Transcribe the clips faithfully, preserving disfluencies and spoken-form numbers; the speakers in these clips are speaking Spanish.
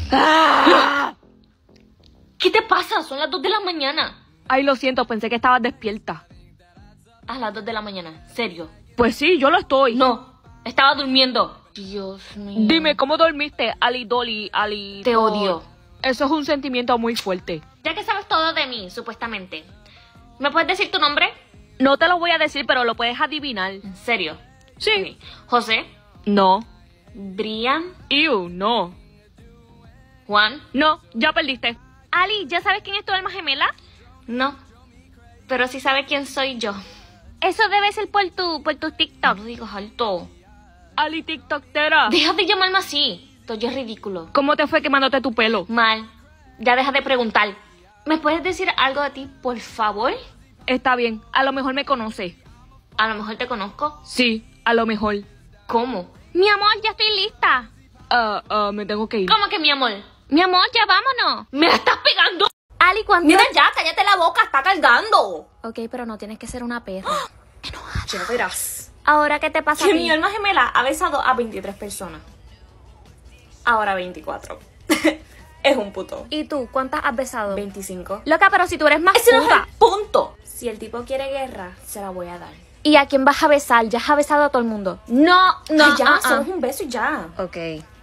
¡Ah! ¿Qué te pasa? Son las dos de la mañana. Ay, lo siento, pensé que estabas despierta. A las dos de la mañana, ¿serio? Pues sí, yo lo estoy. No, estaba durmiendo. Dios mío. Dime, ¿cómo dormiste, Ali Dolly, Ali? Te odio. Eso es un sentimiento muy fuerte. Ya que sabes todo de mí, supuestamente, ¿me puedes decir tu nombre? No te lo voy a decir, pero lo puedes adivinar. ¿En serio? Sí. Ok. ¿José? No. ¿Brian? Ew, no. ¿Juan? No, ya perdiste. Ali, ¿ya sabes quién es tu alma gemela? No. Pero sí sabe quién soy yo. Eso debe ser por tu, por tu No TikTok. lo digas alto. Ali TikToktera. Deja de llamarme así. Esto ya es ridículo. ¿Cómo te fue quemándote tu pelo? Mal. Ya deja de preguntar. ¿Me puedes decir algo de ti, por favor? Está bien, a lo mejor me conoce. A lo mejor te conozco. Sí, a lo mejor. ¿Cómo? Mi amor, ya estoy lista. Ah, ah, me tengo que ir. ¿Cómo que mi amor? Mi amor, ya vámonos. ¿Me la estás pegando? Ali, cuando... Mira ya, cállate la boca, está cargando. Ok, pero no tienes que ser una perra. Ya verás. Ahora, ¿qué te pasa a Que ti? mi alma gemela ha besado a veintitrés personas. Ahora veinticuatro. Es un puto. ¿Y tú? ¿Cuántas has besado? veinticinco. Loca, pero si tú eres más Ese no es puta. el punto. Si el tipo quiere guerra, se la voy a dar. ¿Y a quién vas a besar? Ya has besado a todo el mundo. No, no, Ay, ya, ah, ah. solo es un beso y ya. Ok.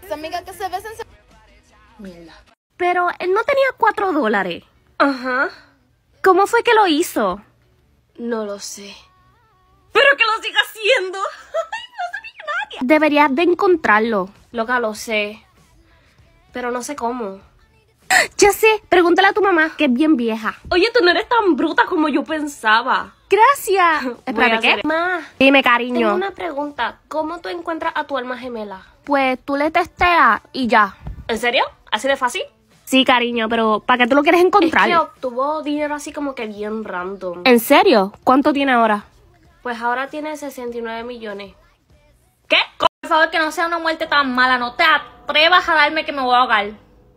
Mierda. Pero él no tenía cuatro dólares. Ajá. ¿Cómo fue que lo hizo? No lo sé. Pero que lo siga haciendo. Deberías de encontrarlo. Loca, lo sé. Pero no sé cómo. Ya sé, pregúntale a tu mamá, que es bien vieja. Oye, tú no eres tan bruta como yo pensaba. Gracias. Voy a Espérate, ¿qué? hacer- Ma, Dime, tengo cariño. una pregunta. ¿Cómo tú encuentras a tu alma gemela? Pues tú le testeas y ya. ¿En serio? ¿Así de fácil? Sí, cariño, pero ¿para qué tú lo quieres encontrar? Es que obtuvo dinero así como que bien random. ¿En serio? ¿Cuánto tiene ahora? Pues ahora tiene sesenta y nueve millones. ¿Qué? Por favor, que no sea una muerte tan mala. No te atrevas a darme que me voy a ahogar.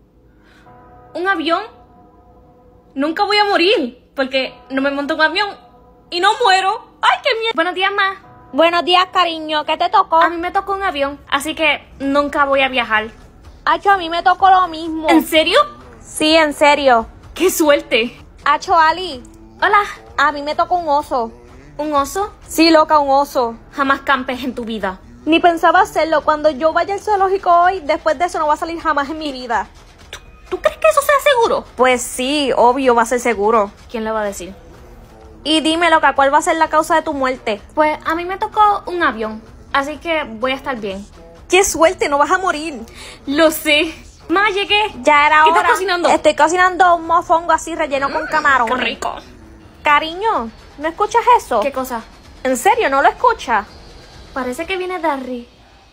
¿Un avión? Nunca voy a morir. Porque no me monto en un avión y no muero. ¡Ay, qué mierda! Buenos días, ma. Buenos días, cariño. ¿Qué te tocó? A mí me tocó un avión, así que nunca voy a viajar. Acho, a mí me tocó lo mismo. ¿En serio? Sí, en serio. ¡Qué suerte! Acho, Ali, Hola. a mí me tocó un oso. ¿Un oso? Sí, loca, un oso. Jamás campes en tu vida. Ni pensaba hacerlo. Cuando yo vaya al zoológico hoy, después de eso no va a salir jamás en mi vida. ¿Tú crees que eso sea seguro? Pues sí, obvio, va a ser seguro. ¿Quién le va a decir? Y dime, loca, ¿cuál va a ser la causa de tu muerte? Pues a mí me tocó un avión, así que voy a estar bien. ¡Qué suerte! No vas a morir. Lo sé. Ma, llegué. Ya era ¿Qué hora. estás cocinando? Estoy cocinando un mofongo así relleno con camarón. ¡Qué rico! Cariño, ¿no escuchas eso? ¿Qué cosa? ¿En serio? ¿No lo escuchas? Parece que viene Darry.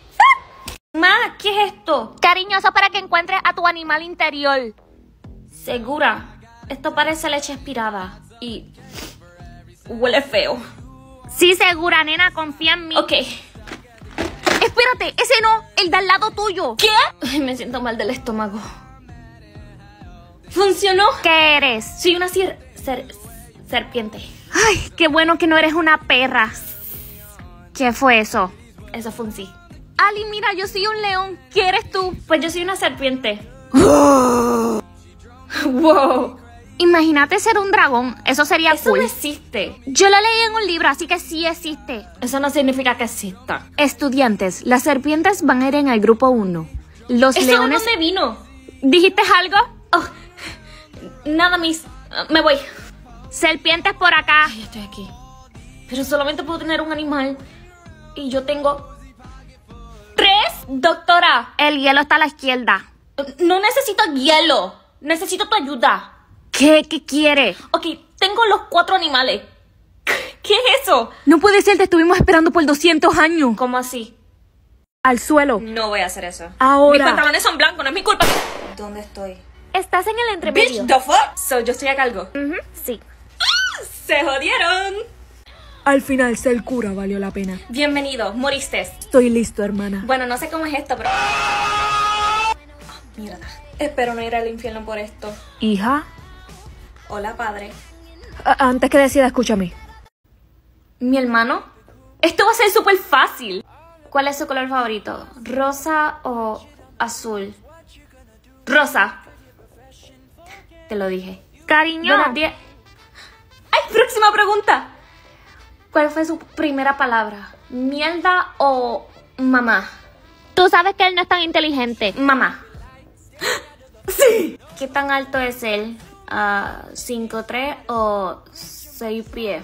Ma, ¿qué es esto? Cariño, eso es para que encuentres a tu animal interior. Segura. Esto parece leche expirada. Y huele feo. Sí, segura, nena, confía en mí. Ok. Espérate, ese no, el de al lado tuyo. ¿Qué? Ay, me siento mal del estómago. ¿Funcionó? ¿Qué eres? Soy una cier- ser- serpiente. Ay, qué bueno que no eres una perra. ¿Qué fue eso? Eso fue un sí. Ali, mira, yo soy un león. ¿Qué eres tú? Pues yo soy una serpiente. Wow. Imagínate ser un dragón. Eso sería Eso cool. no existe. Yo lo leí en un libro, así que sí existe. Eso no significa que exista. Estudiantes, las serpientes van a ir en el grupo uno. Los ¿Eso leones... de dónde vino? ¿Dijiste algo? Oh, nada, miss. Uh, me voy. Serpientes por acá. Ay, estoy aquí. Pero solamente puedo tener un animal. Y yo tengo... ¡Tres! Doctora. El hielo está a la izquierda. No necesito hielo. Necesito tu ayuda. ¿Qué? ¿Qué quiere? Ok, tengo los cuatro animales. ¿Qué es eso? No puede ser, te estuvimos esperando por doscientos años. ¿Cómo así? Al suelo. No voy a hacer eso. Ahora. Mis pantalones son blancos, no es mi culpa. ¿Dónde estoy? Estás en el Bitch, entremedio. the fuck? So, yo estoy a cargo. Ujú, sí. ¡Se jodieron! Al final, ser cura valió la pena. Bienvenido, moriste. Estoy listo, hermana. Bueno, no sé cómo es esto, pero... Oh, mierda. Espero no ir al infierno por esto. Hija, Hola, padre. a- antes que decida, escúchame. ¿Mi hermano? Esto va a ser súper fácil. ¿Cuál es su color favorito? ¿Rosa o azul? Rosa. Te lo dije. Cariño. Buenos días. ¡Ay, próxima pregunta! ¿Cuál fue su primera palabra? ¿Mierda o mamá? Tú sabes que él no es tan inteligente. Mamá. ¡Sí! ¿Qué tan alto es él? Uh, ¿cinco tres o seis pies?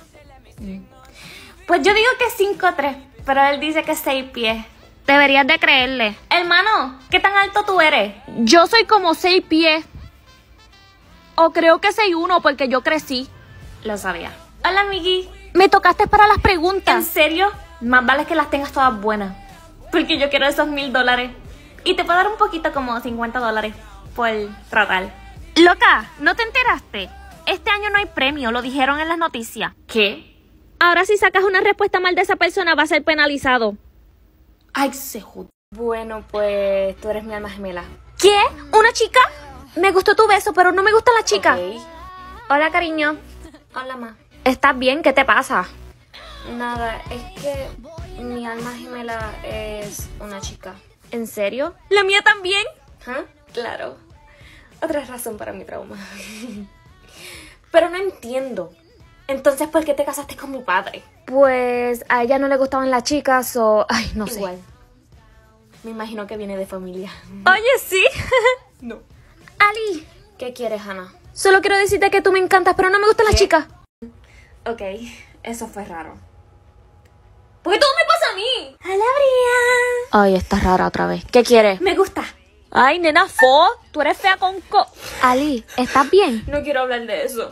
Pues yo digo que cinco tres, pero él dice que seis pies. Deberías de creerle. Hermano, ¿qué tan alto tú eres? Yo soy como seis pies. O creo que seis uno porque yo crecí. Lo sabía. Hola, amigui. Me tocaste para las ¿En preguntas. serio? Más vale que las tengas todas buenas. Porque yo quiero esos mil dólares. Y te puedo dar un poquito, como cincuenta dólares por tratar. Loca, ¿no te enteraste? Este año no hay premio, lo dijeron en las noticias. ¿Qué? Ahora si sacas una respuesta mal de esa persona va a ser penalizado. Ay, se jod... Bueno, pues tú eres mi alma gemela. ¿Qué? ¿Una chica? Me gustó tu beso, pero no me gusta la chica. Ok. Hola, cariño. Hola, ma. ¿Estás bien? ¿Qué te pasa? Nada, es que mi alma gemela es una chica. ¿En serio? ¿La mía también? ¿Ah? Claro. Otra razón para mi trauma. Pero no entiendo. Entonces, ¿por qué te casaste con mi padre? Pues a ella no le gustaban las chicas o... Ay, no sé. Igual. Me imagino que viene de familia. Oye, sí. No. Ali, ¿Qué quieres, Hannah? solo quiero decirte que tú me encantas, pero no me gustan las ¿Qué? chicas. Ok, eso fue raro. ¿Por qué todo me pasa a mí? Hola, Bria. Ay, está rara otra vez. ¿Qué quieres? Me gusta. Ay, nena, fo, tú eres fea con co... Ali, ¿estás bien? No quiero hablar de eso.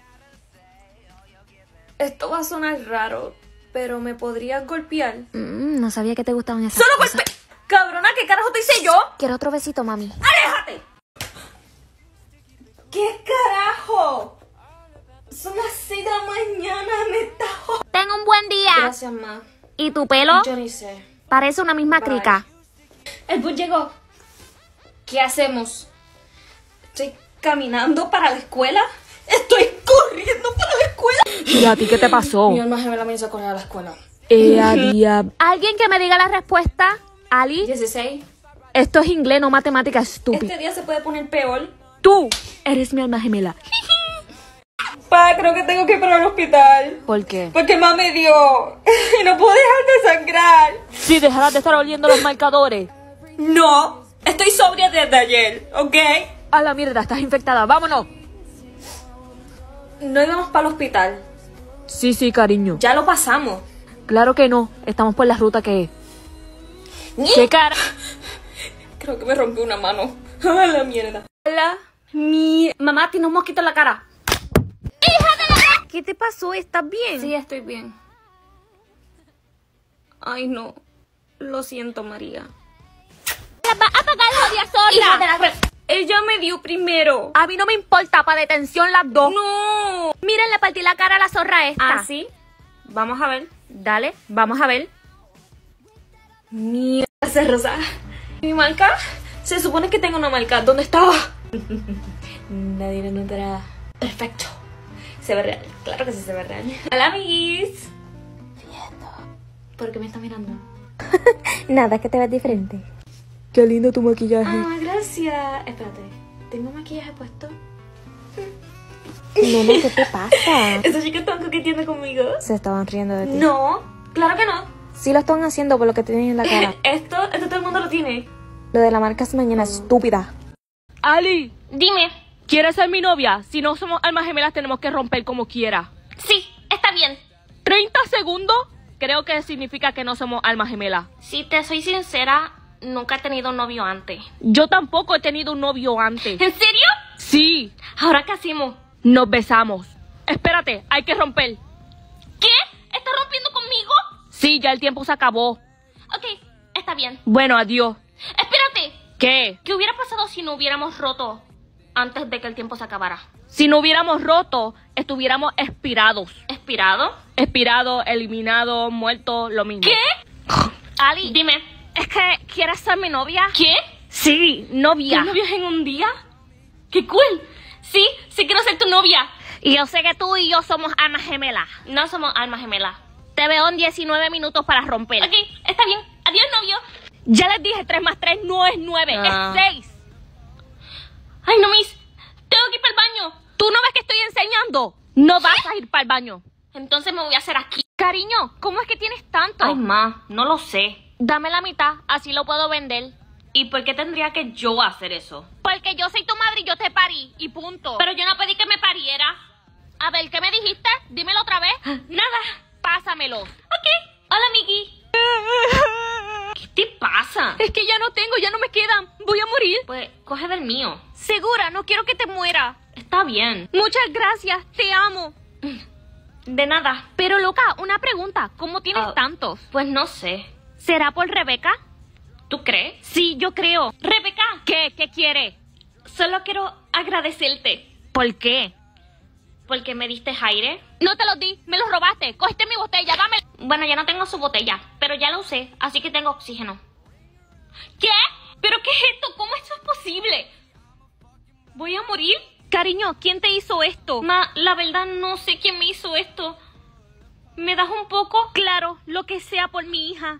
Esto va a sonar raro, pero ¿me podrías golpear? Mm, no sabía que te gustaban esas ¡Solo cosas. golpe! ¡Cabrona, qué carajo te hice yo! Quiero otro besito, mami. ¡Aléjate! ¿Qué carajo? Son las seis de la mañana, me está jodiendo. Ten un buen día. Gracias, ma. ¿Y tu pelo? Yo ni sé. Parece una misma Bye. crica. El bus llegó. ¿Qué hacemos? ¿Estoy caminando para la escuela? ¡Estoy corriendo para la escuela! ¿Y a ti qué te pasó? Mi alma gemela me hizo correr a la escuela. Eh, a diab- ¿Alguien que me diga la respuesta? Ali, dieciséis. Esto es inglés, no matemática, estúpido. Este día se puede poner peor. Tú eres mi alma gemela. Pa, creo que tengo que ir para el hospital. ¿Por qué? Porque mamá me dio. Y no puedo dejar de sangrar. Si dejaras de estar oliendo los marcadores. No, estoy sobria desde ayer, ¿ok? A la mierda, estás infectada, vámonos. No íbamos para el hospital. Sí, sí, cariño. Ya lo pasamos. Claro que no, estamos por la ruta que... ¿Qué cara? Creo que me rompí una mano. A la mierda. Hola. Mi mamá tiene un mosquito en la cara. ¿qué te pasó? ¿Estás bien? Sí, estoy bien. Ay, no. Lo siento, María. ¡Va a pagar, jodida Hija de sorda! la re- Ella me dio primero. A mí no me importa, para detención las dos. No. Miren, le partí la cara a la zorra esta. ¿Ah, sí? Vamos a ver. Dale, vamos a ver. Mierda, se rosa. ¿Mi marca? Se supone que tengo una marca. ¿Dónde estaba? Nadie lo notará. Perfecto. Se ve real. Claro que sí se ve real. Hola, amiguis. ¿Por qué me está mirando? Nada, que te ves diferente. Qué lindo tu maquillaje. Ah, gracias. Espérate. ¿Tengo maquillaje puesto? Nene, ¿qué te pasa? ¿Esos chicos están coqueteando conmigo? Se estaban riendo de ti. No. Claro que no. Sí lo están haciendo por lo que tienes en la cara. Esto, esto todo el mundo lo tiene. Lo de la marca es mañana, estúpida. Ali, Dime. ¿quieres ser mi novia? Si no somos almas gemelas tenemos que romper como quiera. Sí, está bien. ¿treinta segundos? Creo que significa que no somos almas gemelas. Si te soy sincera, nunca he tenido un novio antes. Yo tampoco he tenido un novio antes. ¿En serio? Sí, ¿Ahora qué hacemos? nos besamos. Espérate, hay que romper. ¿Qué? ¿Estás rompiendo conmigo? Sí, ya el tiempo se acabó. Ok, está bien. Bueno, adiós. Espérate. ¿Qué? ¿Qué hubiera pasado si no hubiéramos roto antes de que el tiempo se acabara? Si no hubiéramos roto, estuviéramos expirados. ¿Expirado? Expirados, eliminados, muertos, lo mismo. ¿Qué? Ali, Dime. ¿es que quieres ser mi novia? ¿Qué? Sí, novia. ¿Tus novios en un día? ¡Qué cool! Sí, sí quiero ser tu novia. Y yo sé que tú y yo somos almas gemelas. No somos almas gemelas. Te veo en diecinueve minutos para romper. Ok, está bien. Adiós, novio. Ya les dije, tres más tres no es nueve, Ah. es seis. No vas a ir para el baño. Entonces me voy a hacer aquí. Cariño, ¿cómo es que tienes tanto? Ay, ma, no lo sé. Dame la mitad, así lo puedo vender. ¿Y por qué tendría que yo hacer eso? Porque yo soy tu madre y yo te parí, y punto. Pero yo no pedí que me pariera. A ver, ¿qué me dijiste? Dímelo otra vez. Nada. Pásamelo. Ok. Hola, Miki. ¿Qué te pasa? Es que ya no tengo, ya no me quedan. Voy a morir. Pues, coge del mío. Segura, no quiero que te muera. Está bien. Muchas gracias, te amo. De nada. Pero loca, una pregunta. ¿Cómo tienes Ah, tantos? Pues no sé. ¿Será por Rebeca? ¿Tú crees? Sí, yo creo. Rebeca, ¿Qué? ¿Qué quiere? solo quiero agradecerte. ¿Por qué? Porque me diste aire. No te los di, me los robaste. Cogiste mi botella, dame. Bueno, ya no tengo su botella, pero ya la usé, así que tengo oxígeno. ¿Qué? ¿Pero qué es esto? ¿Cómo esto es posible? ¿Voy a morir? Cariño, ¿quién te hizo esto? Ma, la verdad no sé quién me hizo esto. ¿Me das un poco? Claro, lo que sea por mi hija.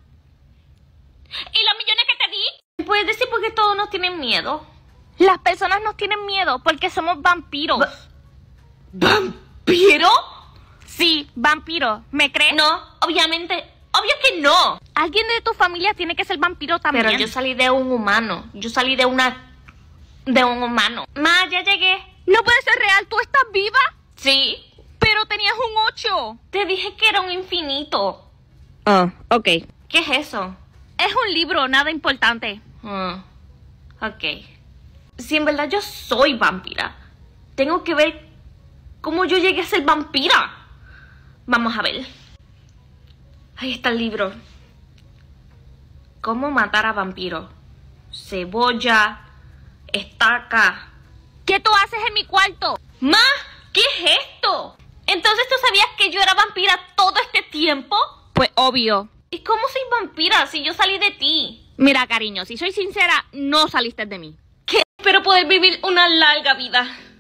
¿Y los millones que te di? ¿Puedes decir por qué todos nos tienen miedo? Las personas nos tienen miedo porque somos vampiros. Va- ¿Vampiro? Sí, vampiros. ¿Me crees? No, obviamente, obvio que no. Alguien de tu familia tiene que ser vampiro también. Pero yo salí de un humano. Yo salí de una... de un humano. Ma, ya llegué. No puede ser real, ¿tú estás viva? Sí. Pero tenías un ocho. Te dije que era un infinito. Ah, ok. ¿Qué es eso? Es un libro, nada importante. Ah, ok. Si en verdad yo soy vampira, tengo que ver cómo yo llegué a ser vampira. Vamos a ver. Ahí está el libro. ¿Cómo matar a vampiros? Cebolla, estaca. ¿Qué tú haces en mi cuarto? ¡Ma! ¿Qué es esto? ¿Entonces tú sabías que yo era vampira todo este tiempo? Pues obvio. ¿Y cómo soy vampira si yo salí de ti? Mira, cariño, si soy sincera, no saliste de mí. ¿Qué? Espero poder vivir una larga vida.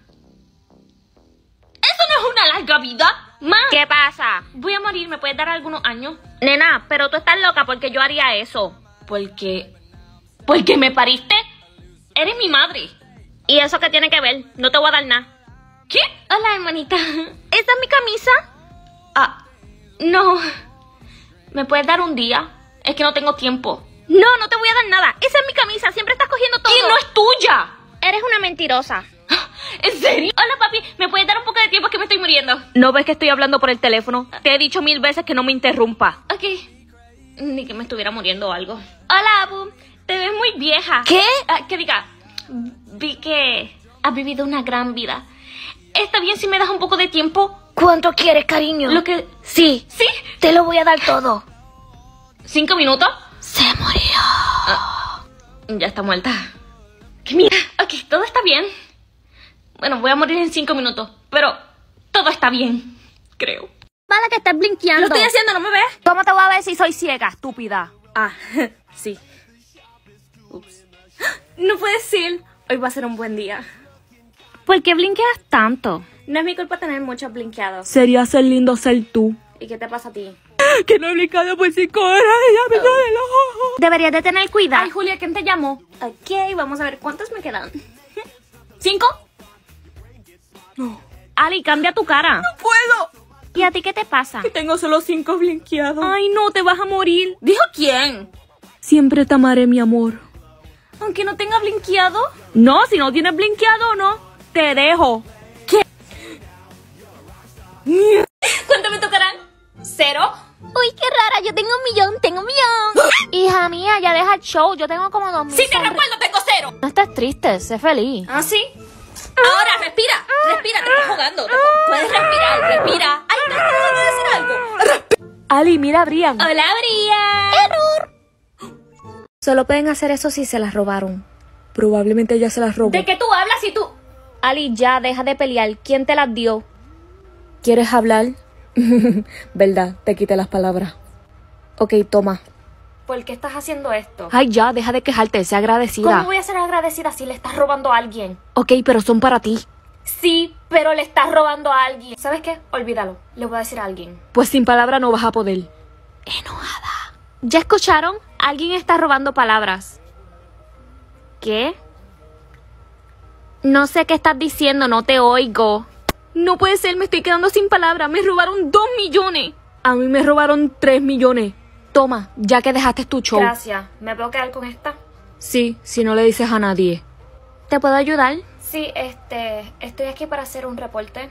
¿Eso no es una larga vida? Ma, ¿Qué pasa? voy a morir, ¿me puedes dar algunos años? Nena, pero tú estás loca porque yo haría eso. Porque... ¿Porque me pariste? Eres mi madre. ¿Y eso qué tiene que ver? No te voy a dar nada. ¿Qué? Hola, hermanita. ¿Esta es mi camisa? Ah, no. ¿Me puedes dar un día? Es que no tengo tiempo. No, no te voy a dar nada. Esa es mi camisa, siempre estás cogiendo todo. ¡Y no es tuya! Eres una mentirosa. ¿En serio? Hola, papi, ¿me puedes dar un poco de tiempo? Es que me estoy muriendo. ¿No ves que estoy hablando por el teléfono? Te he dicho mil veces que no me interrumpa. Ok. Ni que me estuviera muriendo o algo. Hola, Abu. Te ves muy vieja. ¿Qué? Ah, que diga, vi que has vivido una gran vida. ¿Está bien si me das un poco de tiempo? ¿Cuánto quieres, cariño? Lo que... Sí, ¿Sí? te lo voy a dar todo. ¿Cinco minutos? Se murió. Ah, ya está muerta. ¿Qué mira? Ok, todo está bien. Bueno, voy a morir en cinco minutos, pero todo está bien, creo. Mala que estás blinqueando. Lo estoy haciendo, ¿no me ves? ¿Cómo te voy a ver si soy ciega, estúpida? Ah, sí. Ups. No puede ser. Hoy va a ser un buen día. ¿Por qué blinqueas tanto? No es mi culpa tener muchos blinqueados. Sería ser lindo ser tú. ¿Y qué te pasa a ti? Que no he brincado por cinco horas y ya me duele el ojo. Deberías de tener cuidado. Ay, Julia, ¿quién te llamó? Ok, vamos a ver cuántos me quedan. ¿Cinco? Ali, cambia tu cara. ¡No puedo! ¿Y a ti qué te pasa? Que tengo solo cinco blinqueados. Ay, no, te vas a morir. ¿Dijo quién? Siempre te amaré, mi amor. Aunque no tenga blinqueado. No, si no tienes blinqueado o no, te dejo. ¿Cuánto me tocarán? ¿Cero? Uy, qué rara, yo tengo un millón, tengo un millón. Hija mía, ya deja el show, yo tengo como dos mil. Sí, te recuerdo, tengo cero. No estés triste, sé feliz. ¿Ah, sí? Ahora, respira, respira, te estás jugando. Te pu- puedes respirar, respira. Ay, no, no, no, decir algo. Ali, mira a Brian. Hola, Brian. Solo pueden hacer eso si se las robaron. Probablemente ella se las robó. ¿De qué tú hablas si tú...? Ali, ya, deja de pelear. ¿Quién te las dio? ¿Quieres hablar? Verdad, te quité las palabras. Ok, toma. ¿Por qué estás haciendo esto? Ay, ya, deja de quejarte, sé agradecida. ¿Cómo voy a ser agradecida si le estás robando a alguien? Ok, pero son para ti. Sí, pero le estás robando a alguien. ¿Sabes qué? Olvídalo. Le voy a decir a alguien. Pues sin palabra no vas a poder. ¿Ya escucharon? Alguien está robando palabras. ¿Qué? No sé qué estás diciendo, no te oigo. No puede ser, me estoy quedando sin palabras. Me robaron dos millones. A mí me robaron tres millones. Toma, ya que dejaste tu show. Gracias. ¿Me puedo quedar con esta? Sí, si no le dices a nadie. ¿Te puedo ayudar? Sí, este... Estoy aquí para hacer un reporte.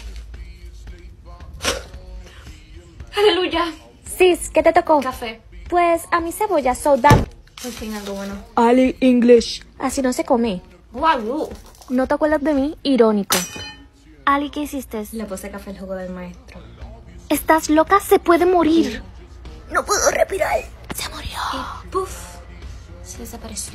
¡Aleluya! Sis, ¿qué te tocó? Café. Pues a mí cebolla, soda. Por fin algo bueno. Ali English. Así no se come. ¡Guau! ¿No te acuerdas de mí? Irónico. Ali, ¿qué hiciste? Le puse café al jugo del maestro. ¿Estás loca? Se puede morir. No puedo respirar. Se murió. Y ¡puf! Se desapareció.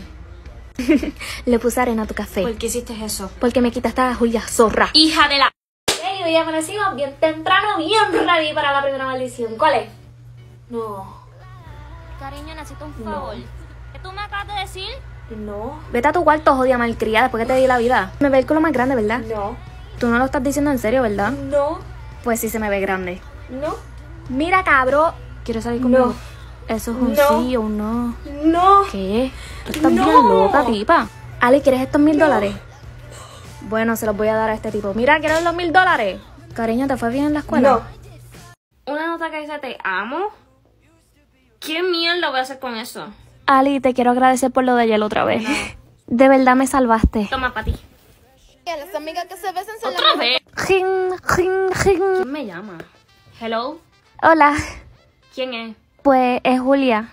Le puse arena a tu café. ¿Por qué hiciste eso? Porque me quitaste a Julia, zorra. ¡Hija de la... Hey, hoy amanecimos bien temprano, bien ready para la primera maldición. ¿Cuál es? No. Cariño, necesito un favor. ¿Qué tú me acabas de decir? No. Vete a tu cuarto, jodida malcriada, después que te di la vida. Me ve el culo más grande, ¿verdad? No. Tú no lo estás diciendo en serio, ¿verdad? No. Pues sí se me ve grande. No. Mira, cabro. ¿Quieres salir conmigo? No. Eso es un No. sí o un no. No. ¿Qué? Tú estás No. bien loca, tipa. Ali, ¿quieres estos mil dólares? Bueno, se los voy a dar a este tipo. Mira, ¿quieres los mil dólares? Cariño, ¿te fue bien en la escuela? No. Una nota que dice te amo. ¿Qué mierda voy a hacer con eso? Ali, te quiero agradecer por lo de ayer otra vez. De verdad me salvaste. Toma para ti. Las amigas que se besan son ¿Otra vez? Jin, jin, jin. ¿Quién me llama? Hello. Hola, ¿Quién es? pues es Julia.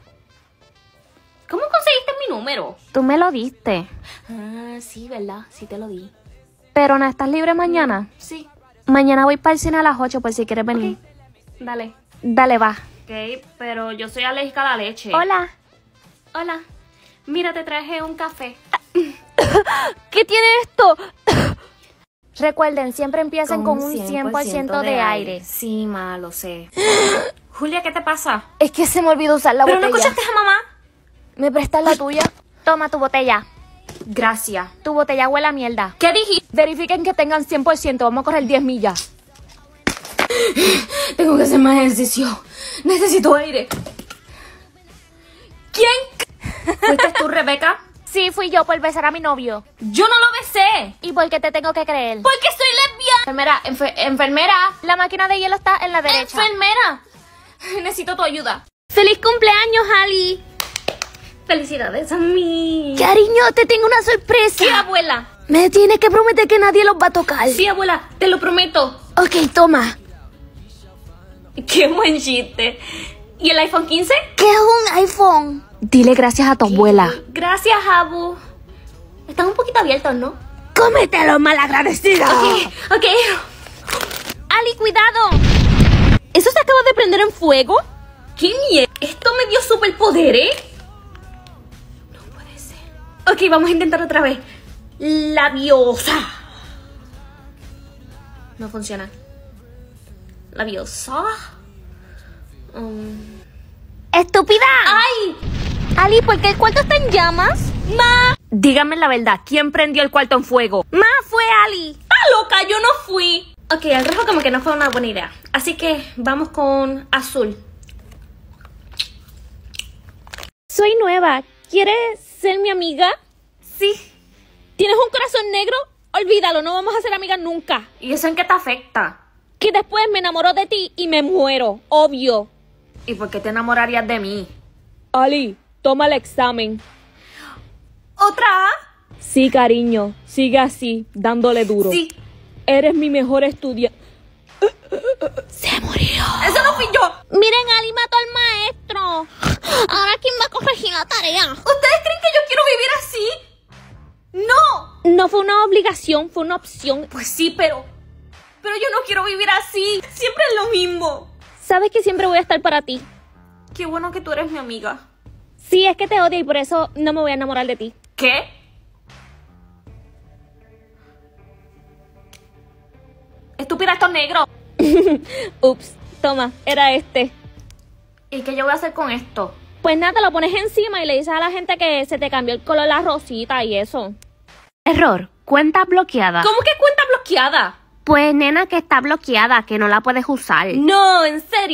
¿Cómo conseguiste mi número? Tú me lo diste. Ah, sí, ¿verdad? Sí te lo di. Pero no estás libre mañana. Sí. Mañana voy para el cine a las ocho por si quieres venir. Dale. Dale, va. Ok, pero yo soy alérgica a la leche. Hola. Hola. Mira, te traje un café. ¿Qué tiene esto? Recuerden, siempre empiecen con un cien por ciento de aire. Sí, ma, lo sé. Julia, ¿qué te pasa? Es que se me olvidó usar la ¿Pero no botella. escuchaste a mamá? ¿Me prestas la tuya? Toma tu botella. Gracias. Tu botella huele a mierda. ¿Qué dijiste? Verifiquen que tengan cien por ciento. Vamos a correr diez millas. Tengo que hacer más ejercicio. Necesito aire. ¿Quién? ¿Fuiste tú, Rebeca? Sí, fui yo por besar a mi novio. Yo no lo besé. ¿Y por qué te tengo que creer? Porque soy lesbiana. Enfermera, enfer- enfermera. La máquina de hielo está en la derecha. Enfermera. Necesito tu ayuda. ¡Feliz cumpleaños, Ali! Felicidades a mí. Cariño, te tengo una sorpresa. Sí, abuela. Me tienes que prometer que nadie los va a tocar. Sí, abuela, te lo prometo. Ok, toma. Qué buen chiste. ¿Y el iPhone quince? ¿Qué es un iPhone? Dile gracias a tu abuela. Gracias, Abu. Están un poquito abiertos, ¿no? ¡Cómetelo, malagradecida! Ok, ok. Ali, cuidado. ¿Eso se acaba de prender en fuego? ¿Qué mierda? ¿Esto me dio superpoderes? No puede ser. Ok, vamos a intentar otra vez. Labiosa. No funciona. Labiosa. Um. ¡Estúpida! ¡Ay! Ali, ¿por qué el cuarto está en llamas? ¡Ma! Díganme la verdad, ¿quién prendió el cuarto en fuego? Ma, fue Ali. ¡Ah, loca! Yo no fui. Ok, el rojo como que no fue una buena idea. Así que vamos con azul. Soy nueva. ¿Quieres ser mi amiga? Sí. ¿Tienes un corazón negro? Olvídalo, no vamos a ser amigas nunca. ¿Y eso en qué te afecta? Que después me enamoro de ti y me muero, obvio. ¿Y por qué te enamorarías de mí? Ali, toma el examen. ¿Otra A? Sí, cariño, sigue así, dándole duro. Sí. Eres mi mejor estudiante. Se murió. ¡Eso no fui yo! Miren, Ali mató al maestro. Ahora, ¿quién va a corregir la tarea? ¿Ustedes creen que yo quiero vivir así? ¡No! No fue una obligación, fue una opción. Pues sí, pero... Pero yo no quiero vivir así. Siempre es lo mismo. Sabes que siempre voy a estar para ti. Qué bueno que tú eres mi amiga. Sí, es que te odio y por eso no me voy a enamorar de ti. ¿Qué? Estúpida, esto es negro. Ups, toma, era este. ¿Y qué yo voy a hacer con esto? Pues nada, lo pones encima y le dices a la gente que se te cambió el color de la rosita y eso. Error. Cuenta bloqueada. ¿Cómo que cuenta bloqueada? Pues, nena, que está bloqueada, que no la puedes usar. No, en serio.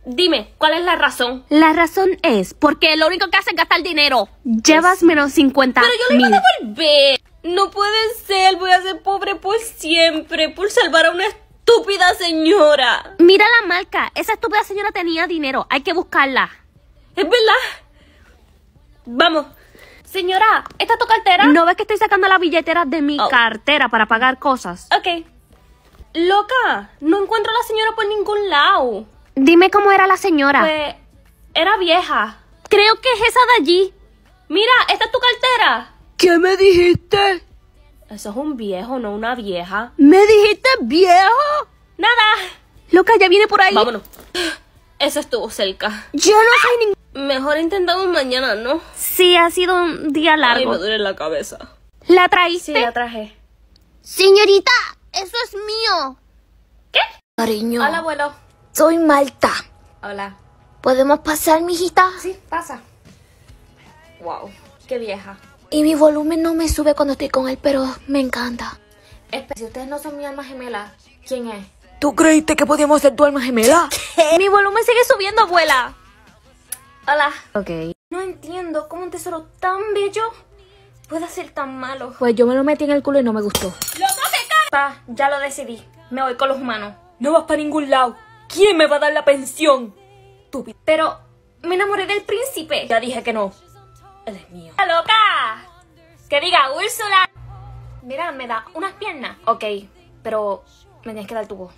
Dime, ¿cuál es la razón? La razón es porque lo único que hace es gastar dinero. Llevas menos cincuenta Pero yo lo iba mil. a devolver. No puede ser, voy a ser pobre por siempre, por salvar a una estúpida señora. Mira la marca. Esa estúpida señora tenía dinero. Hay que buscarla. ¿Es verdad? Vamos. Señora, ¿esta es tu cartera? ¿No ves que estoy sacando la billetera de mi Oh. cartera para pagar cosas? Ok. Loca, no encuentro a la señora por ningún lado. Dime cómo era la señora. Pues, era vieja. Creo que es esa de allí. Mira, ¿esta es tu cartera? ¿Qué me dijiste? Eso es un viejo, no una vieja. ¿Me dijiste viejo? Nada. Loca, ya viene por ahí. Vámonos. Eso estuvo cerca. Yo no soy ningún... Mejor intentamos mañana, ¿no? Sí, ha sido un día Ay, largo. me duele la cabeza. ¿La traíste? Sí, la traje. Señorita, eso es mío. ¿Qué? Cariño, Hola, abuelo. soy Malta. Hola. ¿Podemos pasar, mijita? Sí, pasa. Wow, qué vieja. Y mi volumen no me sube cuando estoy con él, pero me encanta. Espera, si ustedes no son mi alma gemela, ¿quién es? ¿Tú creíste que podíamos ser tu alma gemela? Mi volumen sigue subiendo, abuela. Hola. Ok. No entiendo cómo un tesoro tan bello puede ser tan malo. Pues yo me lo metí en el culo y no me gustó. Pa, ya lo decidí. Me voy con los humanos. No vas para ningún lado. ¿Quién me va a dar la pensión? Estúpido. Pero me enamoré del príncipe. Ya dije que no. Él es mío. ¡Está loca! Que diga Úrsula. Mira, me da unas piernas. Ok, pero me tienes que dar tu voz.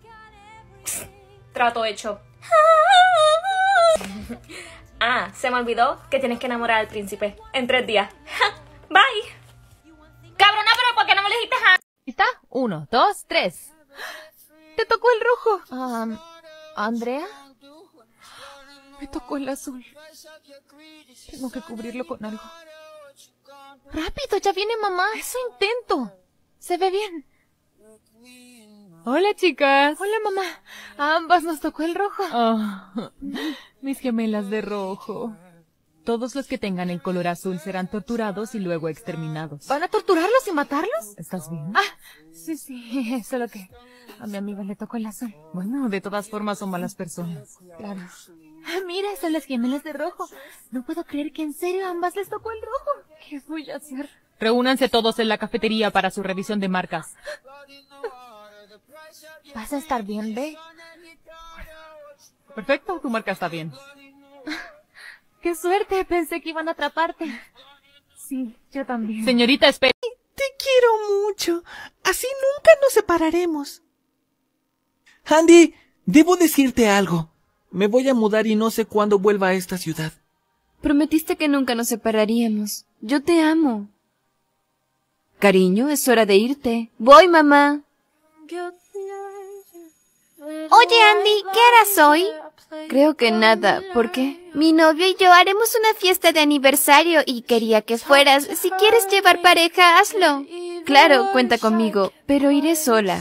Trato hecho. Ah, se me olvidó que tienes que enamorar al príncipe en tres días. Bye. Cabrona, pero ¿por qué no me lo dijiste antes? ¿Está? Uno, dos, tres. Te tocó el rojo. Um, ¿Andrea? Me tocó el azul. Tengo que cubrirlo con algo. Rápido, ya viene mamá. Eso intento. Se ve bien. Hola, chicas. Hola, mamá. A ambas nos tocó el rojo. Oh, mis gemelas de rojo. Todos los que tengan el color azul serán torturados y luego exterminados. ¿Van a torturarlos y matarlos? ¿Estás bien? Ah, sí, sí. Solo que a mi amiga le tocó el azul. Bueno, de todas formas son malas personas. Claro. Ah, mira, son las gemelas de rojo. No puedo creer que en serio a ambas les tocó el rojo. ¿Qué voy a hacer? Reúnanse todos en la cafetería para su revisión de marcas. ¿Vas a estar bien, Ve? Perfecto, tu marca está bien. ¡Qué suerte! Pensé que iban a atraparte. Sí, yo también. Señorita, espera. Te quiero mucho. Así nunca nos separaremos. Andy, debo decirte algo. Me voy a mudar y no sé cuándo vuelva a esta ciudad. Prometiste que nunca nos separaríamos. Yo te amo. Cariño, es hora de irte. Voy, mamá. Oye, Andy, ¿qué harás hoy? Creo que nada. ¿Por qué? Mi novio y yo haremos una fiesta de aniversario y quería que fueras. Si quieres llevar pareja, hazlo. Claro, cuenta conmigo, pero iré sola.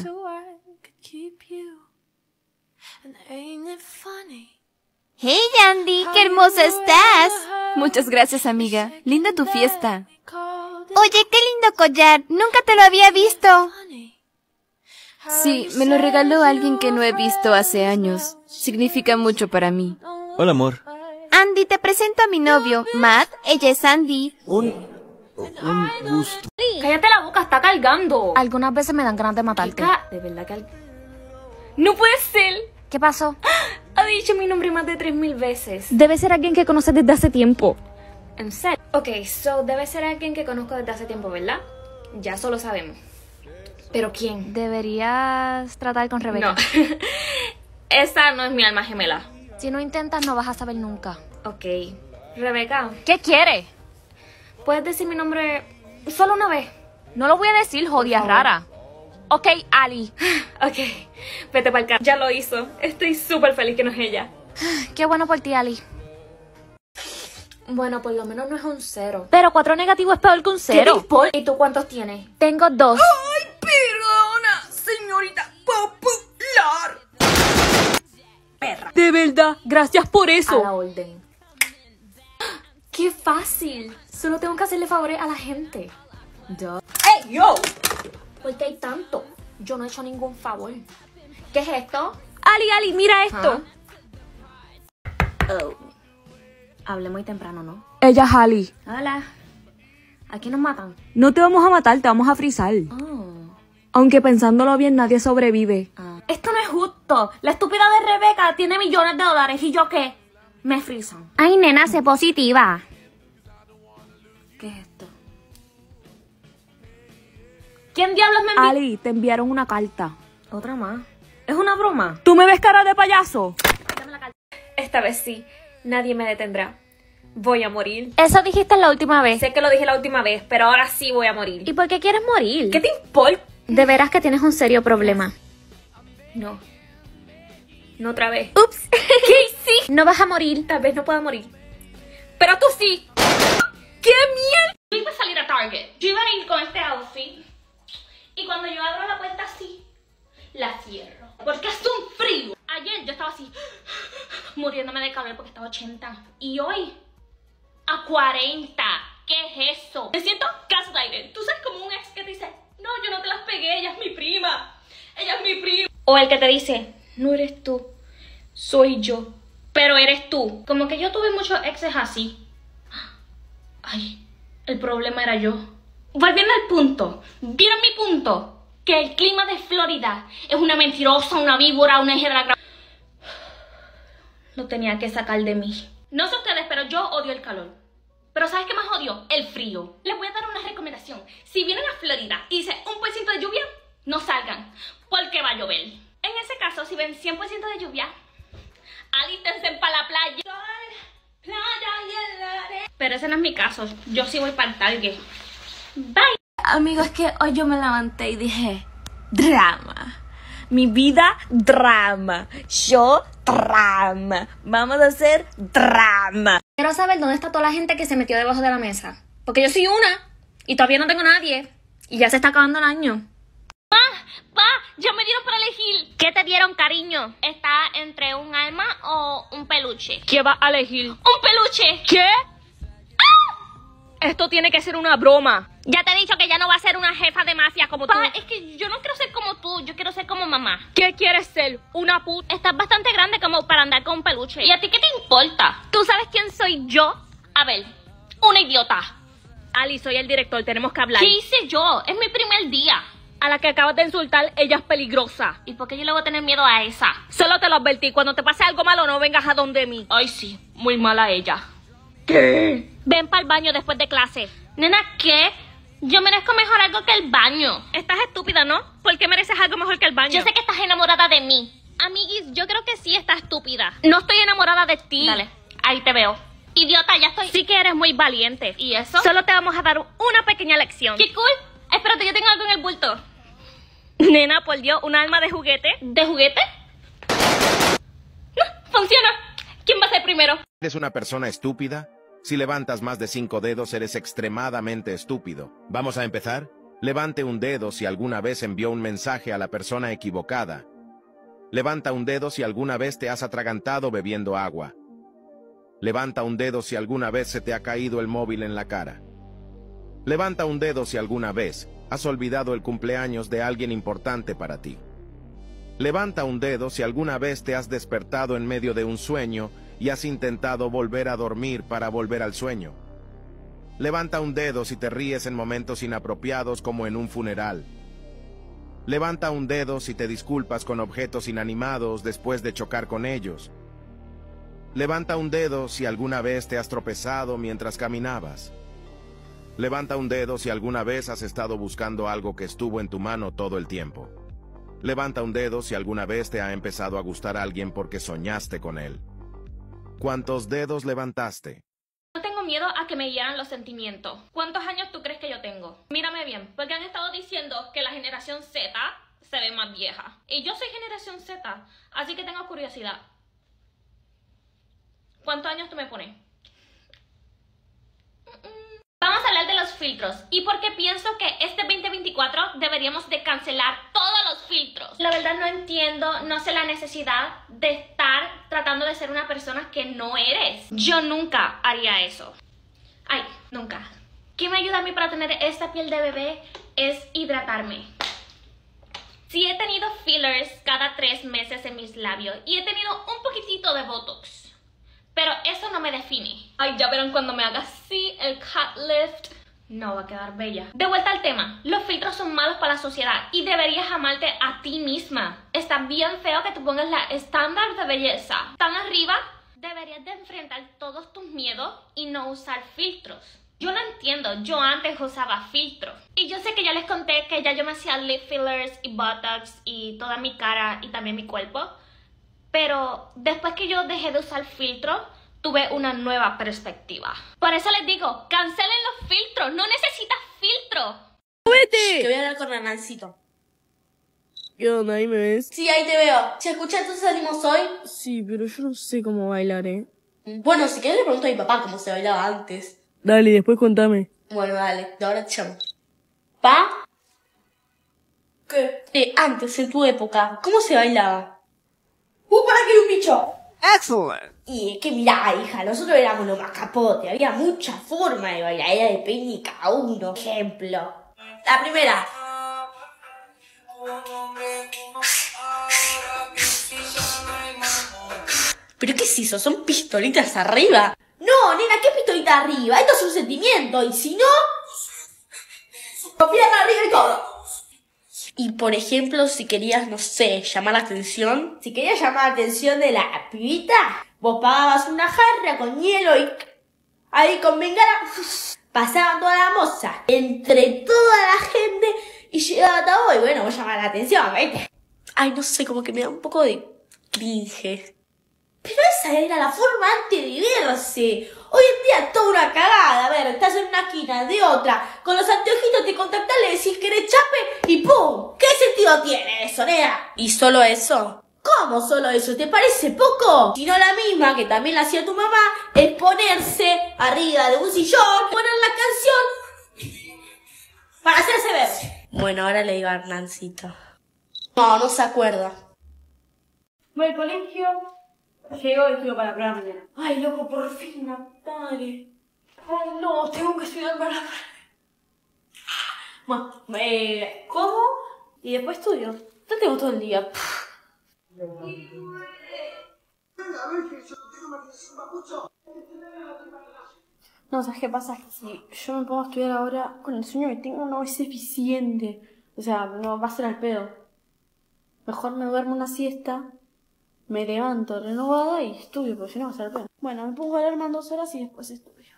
Hey, Andy, qué hermosa estás. Muchas gracias, amiga. Linda tu fiesta. Oye, qué lindo collar. Nunca te lo había visto. Sí, me lo regaló alguien que no he visto hace años. Significa mucho para mí. Hola, amor. Andy, te presento a mi novio, Matt. Ella es Andy. Un... un gusto. Cállate la boca, está cargando. Algunas veces me dan ganas de matarte. Chica, de verdad que... al- No puede ser. ¿Qué pasó? Ha dicho mi nombre más de tres mil veces. Debe ser alguien que conoces desde hace tiempo. ¿En serio? Ok, so debe ser alguien que conozco desde hace tiempo, ¿verdad? Ya eso lo sabemos. ¿Pero quién? Deberías tratar con Rebeca. No. Esa no es mi alma gemela. Si no intentas, no vas a saber nunca. Ok. Rebeca, ¿Qué quiere? ¿puedes decir mi nombre solo una vez? No lo voy a decir, jodida favor. rara. Ok, Ali. Ok. Vete para el carro. Ya lo hizo. Estoy súper feliz que no es ella. Qué bueno por ti, Ali. Bueno, por lo menos no es un cero. Pero cuatro negativo es peor que un ¿Qué te cero. importa? ¿Y tú cuántos tienes? Tengo dos. Perdona, señorita popular. De verdad, gracias por A eso. la orden. ¡Qué fácil! Solo tengo que hacerle favores a la gente. Yo. ¡Hey, yo! ¿Por qué hay tanto? Yo no he hecho ningún favor. ¿Qué es esto? Ali, Ali, mira esto. ¿Ah? Oh. Hablé muy temprano, ¿no? Ella es Ali. Hola. ¿Aquí nos matan? No te vamos a matar, te vamos a frizar. Oh. Aunque pensándolo bien, nadie sobrevive. Ah. Esto no es justo. La estúpida de Rebeca tiene millones de dólares y yo qué. Me frizan. Ay, nena, sé positiva. ¿Qué es esto? ¿Quién diablos me envió? Ali, te enviaron una carta. Otra más. ¿Es una broma? ¿Tú me ves cara de payaso? Esta vez sí, nadie me detendrá. Voy a morir. Eso dijiste la última vez. Sé que lo dije la última vez, pero ahora sí voy a morir. ¿Y por qué quieres morir? ¿Qué te importa? De veras que tienes un serio problema. No. No otra vez. Ups. ¿Qué sí? No vas a morir. Tal vez no pueda morir. Pero tú sí. ¡Qué mierda! Yo iba a salir a Target. Yo iba a ir con este outfit. Y cuando yo abro la puerta así, la cierro. Porque hace un frío. Ayer yo estaba así, muriéndome de calor porque estaba a ochenta. Y hoy, a cuarenta. ¿Qué es eso? Me siento gaslighted. Tú sabes como un ex que te dice, no, yo no te las pegué, ella es mi prima. Ella es mi prima. O el que te dice, no eres tú, soy yo. Pero eres tú. Como que yo tuve muchos exes así. Ay, el problema era yo. Volviendo al punto. ¿Vieron mi punto? Que el clima de Florida es una mentirosa, una víbora, una hija de la gran... Lo tenía que sacar de mí. No sé ustedes, pero yo odio el calor. Pero ¿sabes qué más odio? El frío. Les voy a dar una recomendación. Si vienen a Florida y dice un por ciento de lluvia, no salgan, porque va a llover. En ese caso, si ven cien por ciento de lluvia, alístense para la playa. Playa y el arena. Pero ese no es mi caso. Yo sí voy para el Target. Bye. Amigo, es que hoy yo me levanté y dije, drama. Mi vida, drama. Yo, drama. Vamos a hacer drama. Quiero saber dónde está toda la gente que se metió debajo de la mesa. Porque yo soy una y todavía no tengo nadie. Y ya se está acabando el año. Pa, pa, ya me dieron para elegir. ¿Qué te dieron, cariño? ¿Está entre un alma o un peluche? ¿Qué va a elegir? ¡Un peluche! ¿Qué? Esto tiene que ser una broma. Ya te he dicho que ya no va a ser una jefa de mafia como pa, tú. Es que yo no quiero ser como tú, yo quiero ser como mamá. ¿Qué quieres ser? ¿Una puta? Estás bastante grande como para andar con un peluche. ¿Y a ti qué te importa? ¿Tú sabes quién soy yo? A ver, una idiota. Ali, soy el director, tenemos que hablar. ¿Qué hice yo? Es mi primer día. A la que acabas de insultar, ella es peligrosa. ¿Y por qué yo le voy a tener miedo a esa? Solo te lo advertí, cuando te pase algo malo no vengas a donde mí. Ay, sí, muy mala ella. ¿Qué? Ven para el baño después de clase. Nena, ¿qué? Yo merezco mejor algo que el baño. Estás estúpida, ¿no? ¿Por qué mereces algo mejor que el baño? Yo sé que estás enamorada de mí. Amiguis, yo creo que sí estás estúpida. No estoy enamorada de ti. Dale, ahí te veo. Idiota, ya estoy... Sí que eres muy valiente. ¿Y eso? Solo te vamos a dar una pequeña lección. ¡Qué cool! Espérate, yo tengo algo en el bulto. Nena, por Dios, ¿un alma de juguete? ¿De juguete? No, funciona. ¿Quién va a ser primero? ¿Eres una persona estúpida? Si levantas más de cinco dedos, eres extremadamente estúpido. ¿Vamos a empezar? Levante un dedo si alguna vez envió un mensaje a la persona equivocada. Levanta un dedo si alguna vez te has atragantado bebiendo agua. Levanta un dedo si alguna vez se te ha caído el móvil en la cara. Levanta un dedo si alguna vez has olvidado el cumpleaños de alguien importante para ti. Levanta un dedo si alguna vez te has despertado en medio de un sueño y has intentado volver a dormir para volver al sueño. Levanta un dedo si te ríes en momentos inapropiados como en un funeral. Levanta un dedo si te disculpas con objetos inanimados después de chocar con ellos. Levanta un dedo si alguna vez te has tropezado mientras caminabas. Levanta un dedo si alguna vez has estado buscando algo que estuvo en tu mano todo el tiempo. Levanta un dedo si alguna vez te ha empezado a gustar alguien porque soñaste con él. ¿Cuántos dedos levantaste? No tengo miedo a que me hieran los sentimientos. ¿Cuántos años tú crees que yo tengo? Mírame bien, porque han estado diciendo que la generación Z se ve más vieja. Y yo soy generación Z, así que tengo curiosidad. ¿Cuántos años tú me pones? Vamos a hablar de los filtros y porque pienso que este veinte veinticuatro deberíamos de cancelar todos los filtros. La verdad no entiendo, no sé la necesidad de estar tratando de ser una persona que no eres. Yo nunca haría eso. Ay, nunca. ¿Qué me ayuda a mí para tener esta piel de bebé? Es hidratarme. Sí he tenido fillers cada tres meses en mis labios y he tenido un poquitito de Botox. Pero eso no me define. Ay, ya verán cuando me haga así el cat lift. No va a quedar bella. De vuelta al tema. Los filtros son malos para la sociedad y deberías amarte a ti misma. Está bien feo que tú pongas la estándar de belleza tan arriba. Deberías de enfrentar todos tus miedos y no usar filtros. Yo no entiendo, yo antes usaba filtros. Y yo sé que ya les conté que ya yo me hacía lip fillers y botox y toda mi cara y también mi cuerpo. Pero después que yo dejé de usar filtros, tuve una nueva perspectiva. Por eso les digo, cancelen los filtros, no necesitas filtros. ¡Vete! Que voy a hablar con Hernancito. ¿Qué onda? ¿Ahí me ves? Sí, ahí te veo. ¿Se escucha entonces salimos hoy? Sí, pero yo no sé cómo bailar, ¿eh? Bueno, si querés le pregunto a mi papá cómo se bailaba antes. Dale, después contame. Bueno, dale, de ahora te llamo. ¿Pa? ¿Qué? Eh, antes, en tu época, ¿cómo se bailaba? ¡Uh, para que era un bicho! ¡Excellent! Y es que mirá, hija, nosotros éramos los más capotes, había mucha forma de bailar, era depende de cada uno. Ejemplo. La primera. ¿Pero qué es eso? ¿Son pistolitas arriba? No, nena, ¿qué pistolita arriba? Esto es un sentimiento, y si no... con pierna arriba y todo. Y por ejemplo, si querías, no sé, llamar la atención, si querías llamar la atención de la pibita, vos pagabas una jarra con hielo y ahí con bengala pasaban toda la moza entre toda la gente y llegaba hasta vos y bueno, vos llamabas la atención, ¿viste? Ay, no sé, como que me da un poco de cringe. Pero esa era la forma antes de verse. Hoy en día es toda una cagada. A ver, estás en una esquina, de otra. Con los anteojitos te contactás, le decís que eres chape y ¡pum! ¿Qué sentido tiene eso, nena? ¿Y solo eso? ¿Cómo solo eso? ¿Te parece poco? Si no la misma, que también la hacía tu mamá, es ponerse arriba de un sillón, poner la canción para hacerse ver. Bueno, ahora le digo a Hernancito. No, no se acuerda. Voy al colegio. Llego y estudio para la prueba mañana. Ay, loco, por fin, una madre. Ay, no, tengo que estudiar para la prueba. Bueno, eh, como y después estudio. No tengo todo el día. No, ¿sabes qué pasa? Es que si yo me pongo a estudiar ahora, con el sueño que tengo no es eficiente. O sea, no va a ser al pedo. Mejor me duermo una siesta. Me levanto renovada y estudio, porque si no va a ser peor. Bueno, me pongo a alarma en dos horas y después estudio.